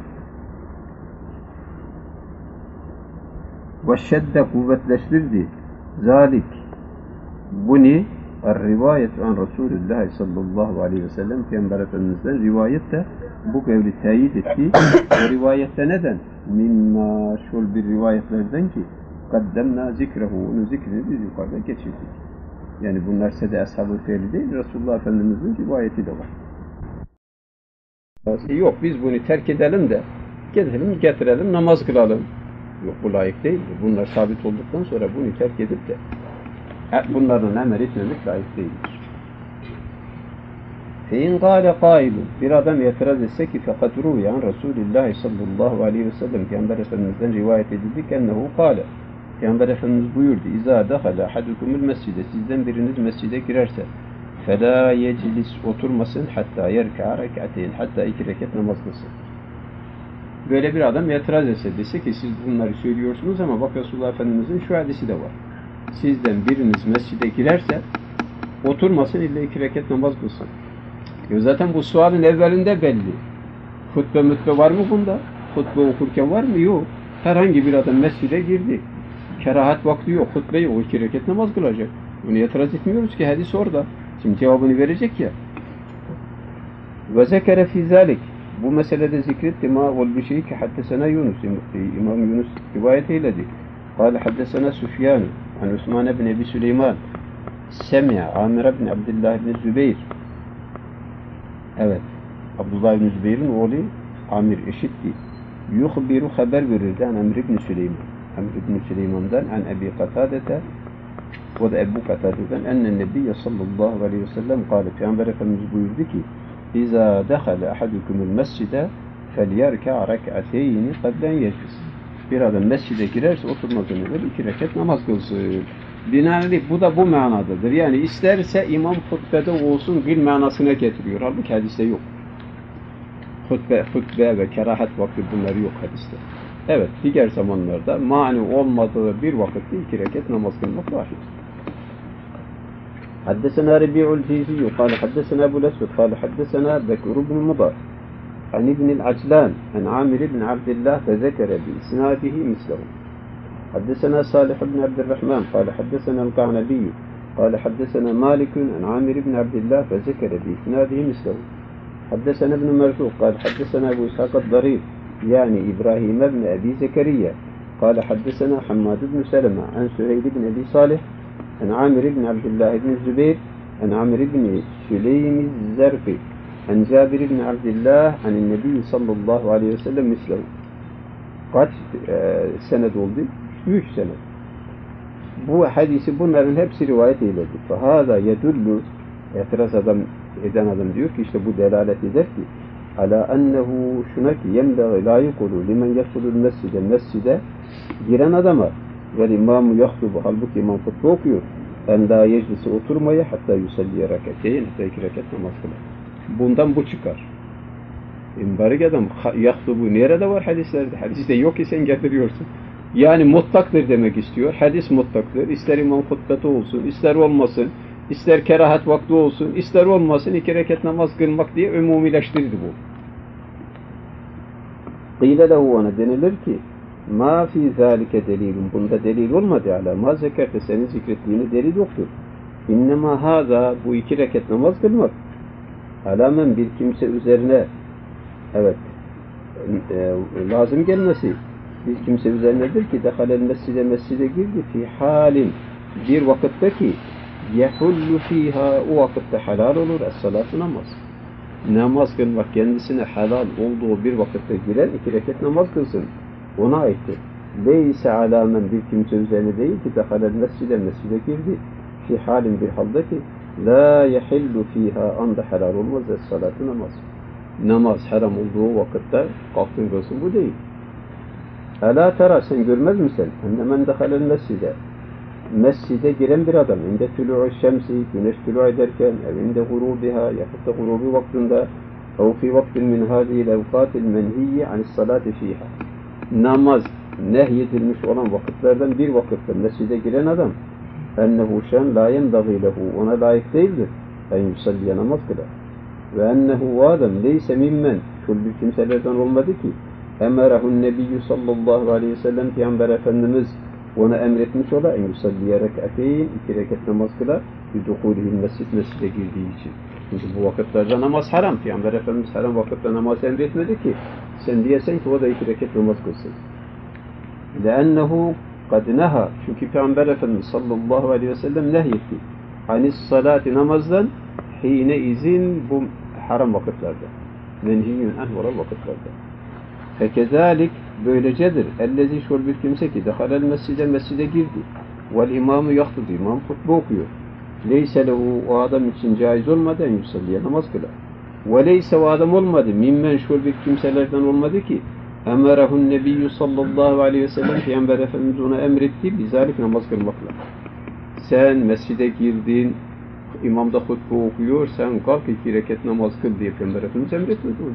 ve şedde kuvvetleştirdi zalik bunu rivayet an Resulullah sallallahu aleyhi ve sellem, Peygamber Efendimiz'den rivayet de bu kavli teyit etti. O rivayette neden? Mimma, şul bir rivayetlerden ki kaddemna zikrehu, onu zikrini biz yukarıda geçirdik. Yani bunlar sede ashab-ı fiili değil, Resulullah Efendimiz'in rivayeti de var. Yok biz bunu terk edelim de getirelim, getirelim, namaz kılalım. Yok bu layık değil. Bunlar sabit olduktan sonra bunu terk edip de bunlardan emir etmemek layık değildir. Fein gâle kâilun, bir adam itiraz etse ki fekad rûyan Resulullah sallallahu aleyhi ve sellem, Peygamber Efendimiz'den rivayet edildi ki ennehu kâle, Peygamber Efendimiz buyurdu, izâ dehâle ahadukumul mescide, sizden biriniz mescide girerse felâ yeclis, oturmasın hatta yerkâ rek'ateyn, hatta iki rekat namaz kılsın. Böyle bir adam itiraz etse, dese ki siz bunları söylüyorsunuz ama bak Resulullah Efendimiz'in şu hadisi de var. Sizden biriniz mescide girerse oturmasın, illa iki rekat namaz kılsın. Ya zaten bu sualin evvelinde belli. Hutbe mütbe var mı bunda? Hutbe okurken var mı? Yok. Herhangi bir adam mescide girdi. Kerahat vakti yok, hutbe yok. O iki rekat namaz kılacak. Bunu itiraz etmiyoruz ki, hadis orada. Şimdi cevabını verecek ya. Ve zekere fî zâlik. Bu meselede zikretti ma ol bir şey ki haddesena Yunus. İmam Yunus rivayet eyledi. Kâle haddesena Süfyan an Osman ibn Ebi Süleyman semi'a Amir ibn Abdullah ibn Zübeyir. Evet. Abdullah ibn Zübeyir'in oğlu Amir eşitti. Yuhbiru haber verirdi an Amir ibn Süleyman. Amir ibn Süleyman'dan an Ebi Katadete, o da Ebu Katade'den enne Nebiyye sallallahu aleyhi ve sellem kâle, Peygamber Efendimiz buyurdu ki İzâ dehale ahadukumul mescide, فَلْيَرْكَعْ رَكْعَتَيْنِ قَبْلَ اَنْ يَجْلِسِ. Bir adam mescide girerse oturmadan evvel iki rekat namaz kılsın. Binaenaleyh bu da bu manadadır. Yani isterse imam hutbede olsun bir manasına getiriyor. Halbuki hadiste yok. Hutbe, hutbe ve kerahat vakti bunları yok hadiste. Evet, diğer zamanlarda mani olmadığı bir vakitte iki rekat namaz kılmak var. حدثنا ربيع الجيزي قال حدثنا أبو الأسود قال حدثنا بكر بن مضر عن ابن العجلان عن عامر بن عبد الله فذكر بإسناده مثله. حدثنا صالح بن عبد الرحمن قال حدثنا القعنبي قال حدثنا مالك عن عامر بن عبد الله فذكر بإسناده مثله. حدثنا ابن مرزوق قال حدثنا أبو إسحاق الضرير يعني إبراهيم بن أبي زكريا قال حدثنا حماد بن سلمة عن سهيل بن أبي صالح عن عامر بن عبد الله بن الزبير عن عمرو بن سليم الزرقي عن جابر بن عبد الله عن النبي صلى الله عليه وسلم مثله. Kaç e, senet oldu? Üç senet. Bu hadisi bunların hepsi rivayet eyledi. فَهَذَا يَدُلُّ itiraz adam, eden adam diyor ki işte bu delalet eder ki ala ennehu şuna ki yembeği layık olur limen yedhulul mescide mescide giren adama ve imamı yahtubu halbuki imam hutbe okuyor en la yeclisi oturmaya hatta yusalliye rakateyn hatta iki rekat namaz kılar. Bundan bu çıkar. İmbarik adam yahtubu nerede var hadislerde? Hadiste yok ki sen getiriyorsun. Yani mutlaktır demek istiyor. Hadis mutlaktır. İster imam hutbeti olsun, ister olmasın, ister kerahat vakti olsun, ister olmasın iki rekat namaz kılmak diye umumileştirdi bu. Qîle lehu ona denilir ki ma fi zâlike delilun. Bunda delil olmadı ala. Ma zekerte senin zikrettiğini delil yoktur. İnnemâ hâzâ bu iki rekat namaz kılmak. Alamen bir kimse üzerine evet e, lazım gelmesi bir kimse üzerinedir ki dehalel mescide mescide girdi fi halin bir vakitte ki yehullu fiha o vakitte halal olur es-salatu namaz. Namaz kılmak kendisine halal olduğu bir vakitte giren iki rekat namaz kılsın. Ona aittir. Leyse alamen bir kimse üzerine değil ki dehalel mescide mescide girdi. Fi halin bir halde ki la yehillu fiha anda halal olmaz es-salatu namaz. Namaz haram olduğu vakitte kalktın kılsın bu değil. Ela tera sen görmez misin? Enne men dehalel mescide mescide giren bir adam inde tulu'u şemsi güneş tulu ederken evinde gurubiha yahut da gurubi vaktinde ev fi vaktin min hâzihil evkâtil menhiyye anissalâti fîhâ namaz nehyedilmiş olan vakitlerden bir vakitte mescide giren adam ennehu şen la yenbagî lehu ona layık değildir en yusalliye namaz kılar ve ennehu adam leyse mimmen şul bir kimselerden olmadı ki emerahun nebiyyü sallallahu aleyhi ve sellem Peygamber Efendimiz ona emretmiş ola en yusalliye rek'ateyn iki rekat namaz kılar yudukulihil mescid mescide girdiği için. Çünkü bu vakitlerde namaz haram. Peygamber Efendimiz haram vakitte namaz emretmedi ki sen diyesen ki o da iki rekat namaz kılsın. Lennehu kad neha çünkü Peygamber Efendimiz sallallahu aleyhi ve sellem nehyetti. Anis salati namazdan hine izin bu haram vakitlerde. Menhiyyün anhura vakitlerde. Fekezalik böylecedir. Ellezi şol bir kimse ki dehalel mescide mescide girdi. Vel imamı yaktıdı. İmam hutbe okuyor. Leyse lehu o adam için caiz olmadan yusalliye namaz kılar. Ve leyse o adam olmadı. Mimmen şol bir kimselerden olmadı ki emerahun nebiyyü sallallahu aleyhi ve sellem Peygamber Efendimiz ona emretti. Bizalik namaz kılmakla. Sen mescide girdin. İmam da hutbe okuyor. Sen kalk iki rekat namaz kıl diye Peygamber Efendimiz emretmedi onu.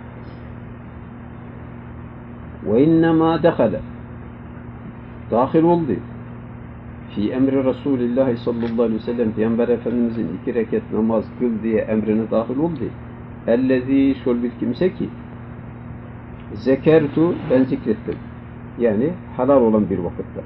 Ve innemâ dehale dahil oldu fi emri Resulullah sallallahu aleyhi ve sellem Peygamber Efendimizin iki rekat namaz kıl diye emrine dahil oldu. Ellezî şol bir kimse ki zekertu ben zikrettim. Yani halal olan bir vakitte.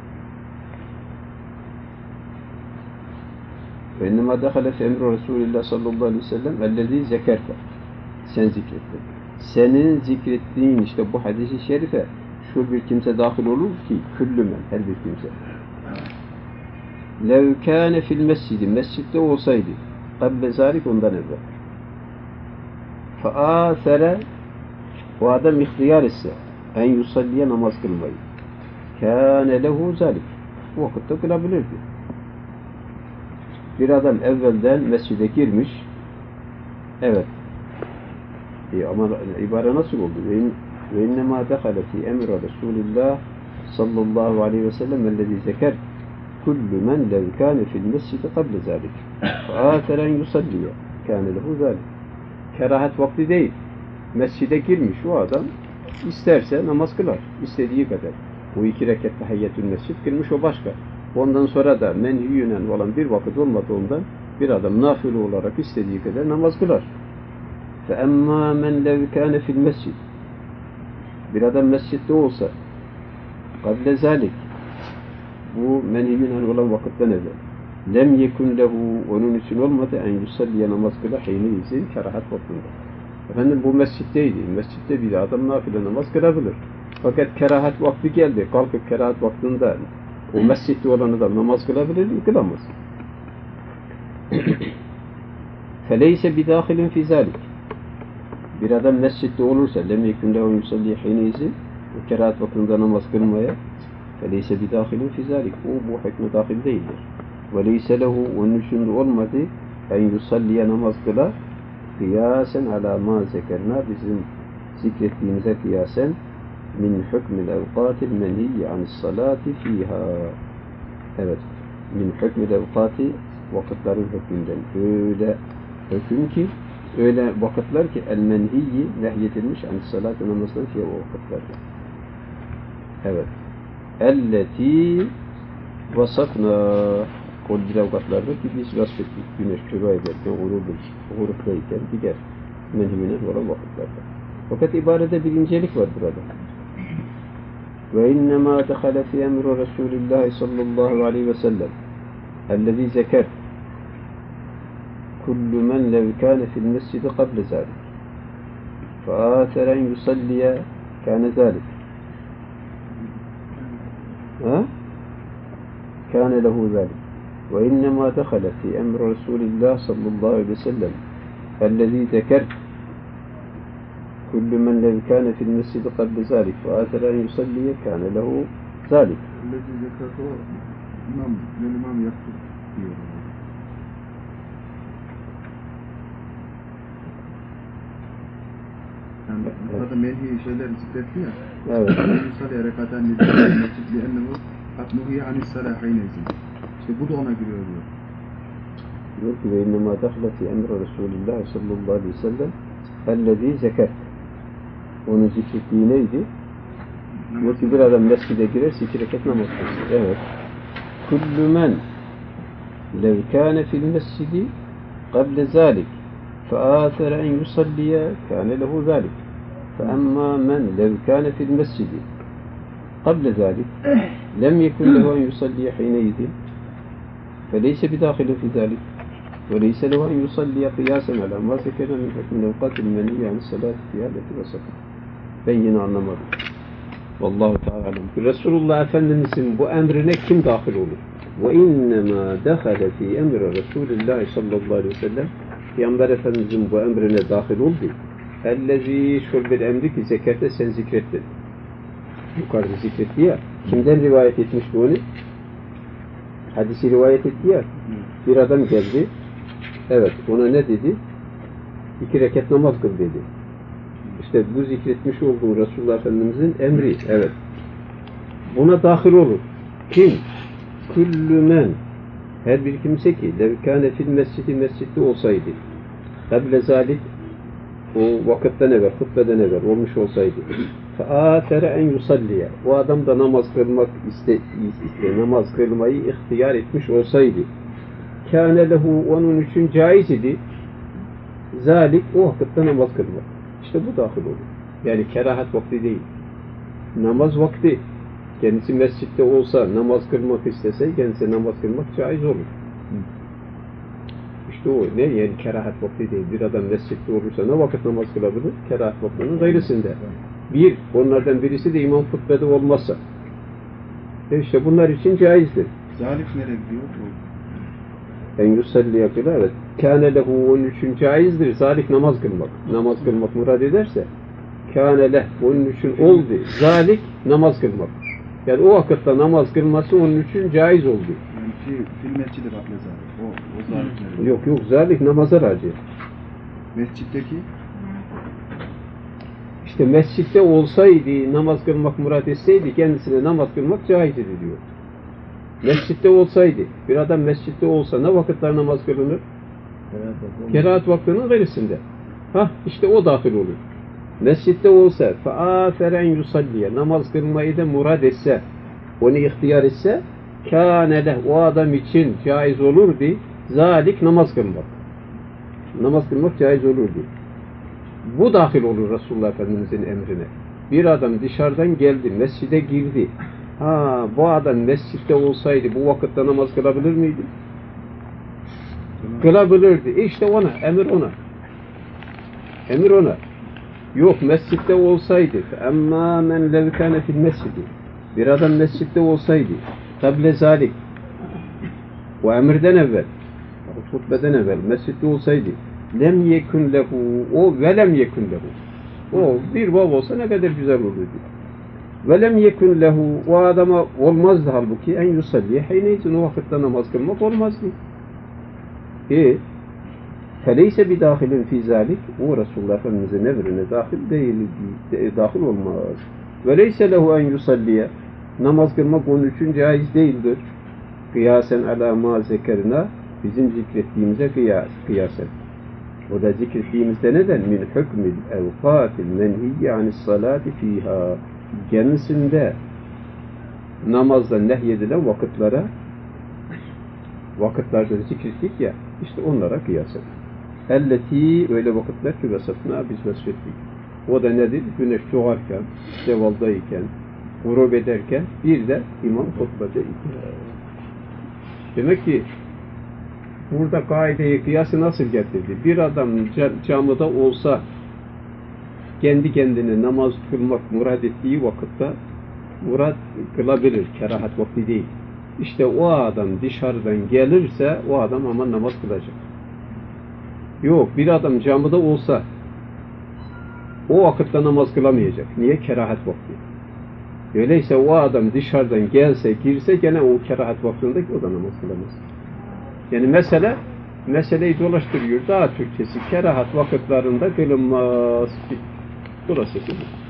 Ve innemâ dehale fi emri Resulullah sallallahu aleyhi ve sellem ellezî zekerte sen zikrettin. Senin zikrettiğin işte bu hadis-i şerife şu bir kimse dahil olur ki küllümen her bir kimse. Lev kâne fil mescidi mescitte olsaydı kabbe zâlik ondan evvel. Feâsere o adam ihtiyar etse en yusalliye namaz kılmayı. Kâne lehu zâlik. Bu vakitte kılabilirdi. Bir adam evvelden mescide girmiş. Evet. E ama ibare nasıl oldu? Ve innema dekale fi emri Resulillah sallallahu aleyhi ve sellem ellezî zeker kullu men lev kâne fil mescidi kable zâlik feâteren yusalliye kâne lehu zâlik. Kerahat vakti değil. Mescide girmiş o adam isterse namaz kılar. İstediği kadar. Bu iki rekat tahiyyetül mescid kılmış o başka. Ondan sonra da menhiyünen olan bir vakit olmadığından bir adam nafile olarak istediği kadar namaz kılar. فَاَمَّا مَنْ لَوْ كَانَ فِي الْمَسْجِدِ Bir adam mescitte olsa قَبْلَ ذَلِكِ Bu menhiyünen olan vakitten evvel lem yekun lehu onun için olmadı en yusalliye namaz kıla heyne izin kerahat vaktinde. Efendim bu mescitteydi. Mescitte bir adam nafile namaz kılabilir. Fakat kerahat vakti geldi. Kalkıp kerahat vaktinde o mescitte olan adam namaz kılabilir mi? Kılamaz. فَلَيْسَ بِدَاخِلٍ فِي ذَلِكِ Bir adam mescitte olursa lem yekun lehu yusalliye heyne izin o kerahat vaktinde namaz kılmaya فَلَيْسَ بِدَاخِلٍ فِي ذَلِكِ O bu hükmü dahil değildir. وَلَيْسَ لَهُ onun için de olmadı en yusalliye namaz kıla kıyasen ala ma zekerna bizim zikrettiğimize kıyasen min hükmül evkatil menhiyyi anis salati fiha. Evet. Min hükmül evkati vakıtların hükmünden. Öyle hüküm ki öyle vakıtlar ki el menhiyyi nehyedilmiş anis salati namazdan fiha o vakıtlarda. Evet. Elleti vasafna o dilavgatlarda ki biz vasfettik. Güneş çöre ederken, guruptayken diğer menhiyüne olan vakıtlarda. Fakat ibarede bir incelik var burada. Ve innemâ dehale fi emri Resulillah sallallahu aleyhi ve sellem ellezî zeker kullu men lev kâne fil mescidi kable zâlik feâteren yusalliye kâne zâlik ha? Kâne lehu zâlik ve innemâ dehale fi emri Resulillah sallallahu aleyhi ve sellem ellezî zeker كل من لو كان في المسجد قبل ذلك فآثر أن يصلي كان له ذلك. الذي ذكرته İmam, İmam yaptı diyor. Yani burada menhi şeyler zikretti ya. Evet. Yusalli rekaten mescid li'ennehu kad nuhiye anis salâhine izin. İşte bu da ona giriyor diyor. Diyor ki ve innema dehlet fi emri Resulillah sallallahu aleyhi ve sellem ellezî zekert. Onun zikrettiği neydi? Diyor ki bir adam mescide girerse iki rekat namaz kılsın. Evet. Kullu men lev kâne fil mescidi kable zâlik feâthere en yusalliye kâne lehu zâlik feemmâ men lev kâne fil mescidi kable zâlik lem yekun lehu en yusalliye hîneydin feleyse bidâhile fi zâlik وليس له أن يصلي قياسا على ما ذكر من حكم الأوقات المنهية عن الصلاة في هذه الوسط. Ben yine anlamadım. Vallahu Teala alem. Resulullah Efendimizin bu emrine kim dahil olur? Ve innemâ dehale fî emri Resulillah sallallahu aleyhi ve sellem Peygamber Efendimizin bu emrine dahil oldu. Ellezî şul bir emri ki zekerte sen zikrettin. Yukarıda zikretti ya. Kimden rivayet etmişti onu? Hadisi rivayet etti ya. Bir adam geldi. Evet, ona ne dedi? İki rekat namaz kıl dedi. İşte bu zikretmiş olduğu Resulullah Efendimizin emri. Evet. Buna dahil olur. Kim? Küllü men. Her bir kimse ki levkâne fil mescidi mescitte olsaydı. Kable zalik o vakitten evvel, hutbeden evvel olmuş olsaydı. Feâtere en yusalliye. O adam da namaz kılmak iste, iste, namaz kılmayı ihtiyar etmiş olsaydı. Kâne lehu onun için caiz idi. Zalik o vakitte namaz kılmak. İşte bu dahil olur. Yani kerahat vakti değil. Namaz vakti. Kendisi mescitte olsa namaz kılmak istese kendisi namaz kılmak caiz olur. İşte o ne? Yani kerahat vakti değil. Bir adam mescitte olursa ne vakit namaz kılabilir? Kerahat vaktinin gayrısında. Bir, onlardan birisi de imam hutbede olmazsa. E işte bunlar için caizdir. Zalik nereye gidiyor? En yusalliye kıla, evet. Kâne lehu onun için caizdir. Zalik namaz kılmak. Namaz kılmak murad ederse kâne leh onun için oldu. Zalik namaz kılmak. Yani o vakitte namaz kılması onun için caiz oldu. Yani fi, fil mescidi bakle zalik. O, o zalik nereye? Yok yok zalik namaza raci. Mescitteki İşte mescitte olsaydı, namaz kılmak murad etseydi, kendisine namaz kılmak caiz ediliyor. Mescitte olsaydı, bir adam mescitte olsa ne vakitler namaz kılınır? Kerahat vaktinin gerisinde. Hah, işte o dahil olur. Mescitte olsa, فَآثَرَ اَنْ يُصَلِّيَ namaz kılmayı da murad etse, onu ihtiyar etse, كَانَ لَهُ o adam için caiz olurdu, zalik namaz kılmak. Namaz kılmak caiz olurdu. Bu dahil olur Resulullah Efendimiz'in emrine. Bir adam dışarıdan geldi, mescide girdi. Ha, bu adam mescitte olsaydı bu vakitte namaz kılabilir miydi? Kılabilirdi. İşte ona, emir ona. Emir ona. Yok, mescitte olsaydı. Amma men lev kâne fil mescidi. Bir adam mescitte olsaydı. Kable zalik. O emirden evvel. Hutbeden evvel. Mescitte olsaydı. Lem yekun lehu. O ve lem yekun lehu. O bir vav olsa ne kadar güzel olurdu. Ve lem yekun lehu. O adama olmazdı halbuki. En yusalliye. Heyneyizin o vakitte namaz kılmak olmazdı. E feleyse bir dahilin fi zalik. O Resulullah Efendimiz'in emrine dahil değil. Dahil olmaz. Ve leyse lehu en yusalliye. Namaz kılmak onun için caiz değildir. Kıyasen ala ma zekerina. Bizim zikrettiğimize kıyas, kıyasen. O da zikrettiğimizde neden? Min hükmil evkatil menhiyye anis salati fiha. Kendisinde namazda nehyedilen vakitlere vakitlerde zikrettik ya, işte onlara kıyasen. Elleti öyle vakitler ki vesatına biz vesfettik. O da nedir? Güneş doğarken, zevaldayken, gurub ederken, bir de imam hutbede iken. Demek ki burada kaideyi, kıyası nasıl getirdi? Bir adam camide olsa kendi kendine namaz kılmak murad ettiği vakitte murad kılabilir, kerahat vakti değil. İşte o adam dışarıdan gelirse o adam ama namaz kılacak. Yok, bir adam camide olsa o vakitte namaz kılamayacak. Niye? Kerahat vakti. Öyleyse o adam dışarıdan gelse, girse gene o kerahat vaktinde o da namaz kılamaz. Yani mesele, meseleyi dolaştırıyor. Daha Türkçesi kerahat vakitlerinde kılınmaz. Burası.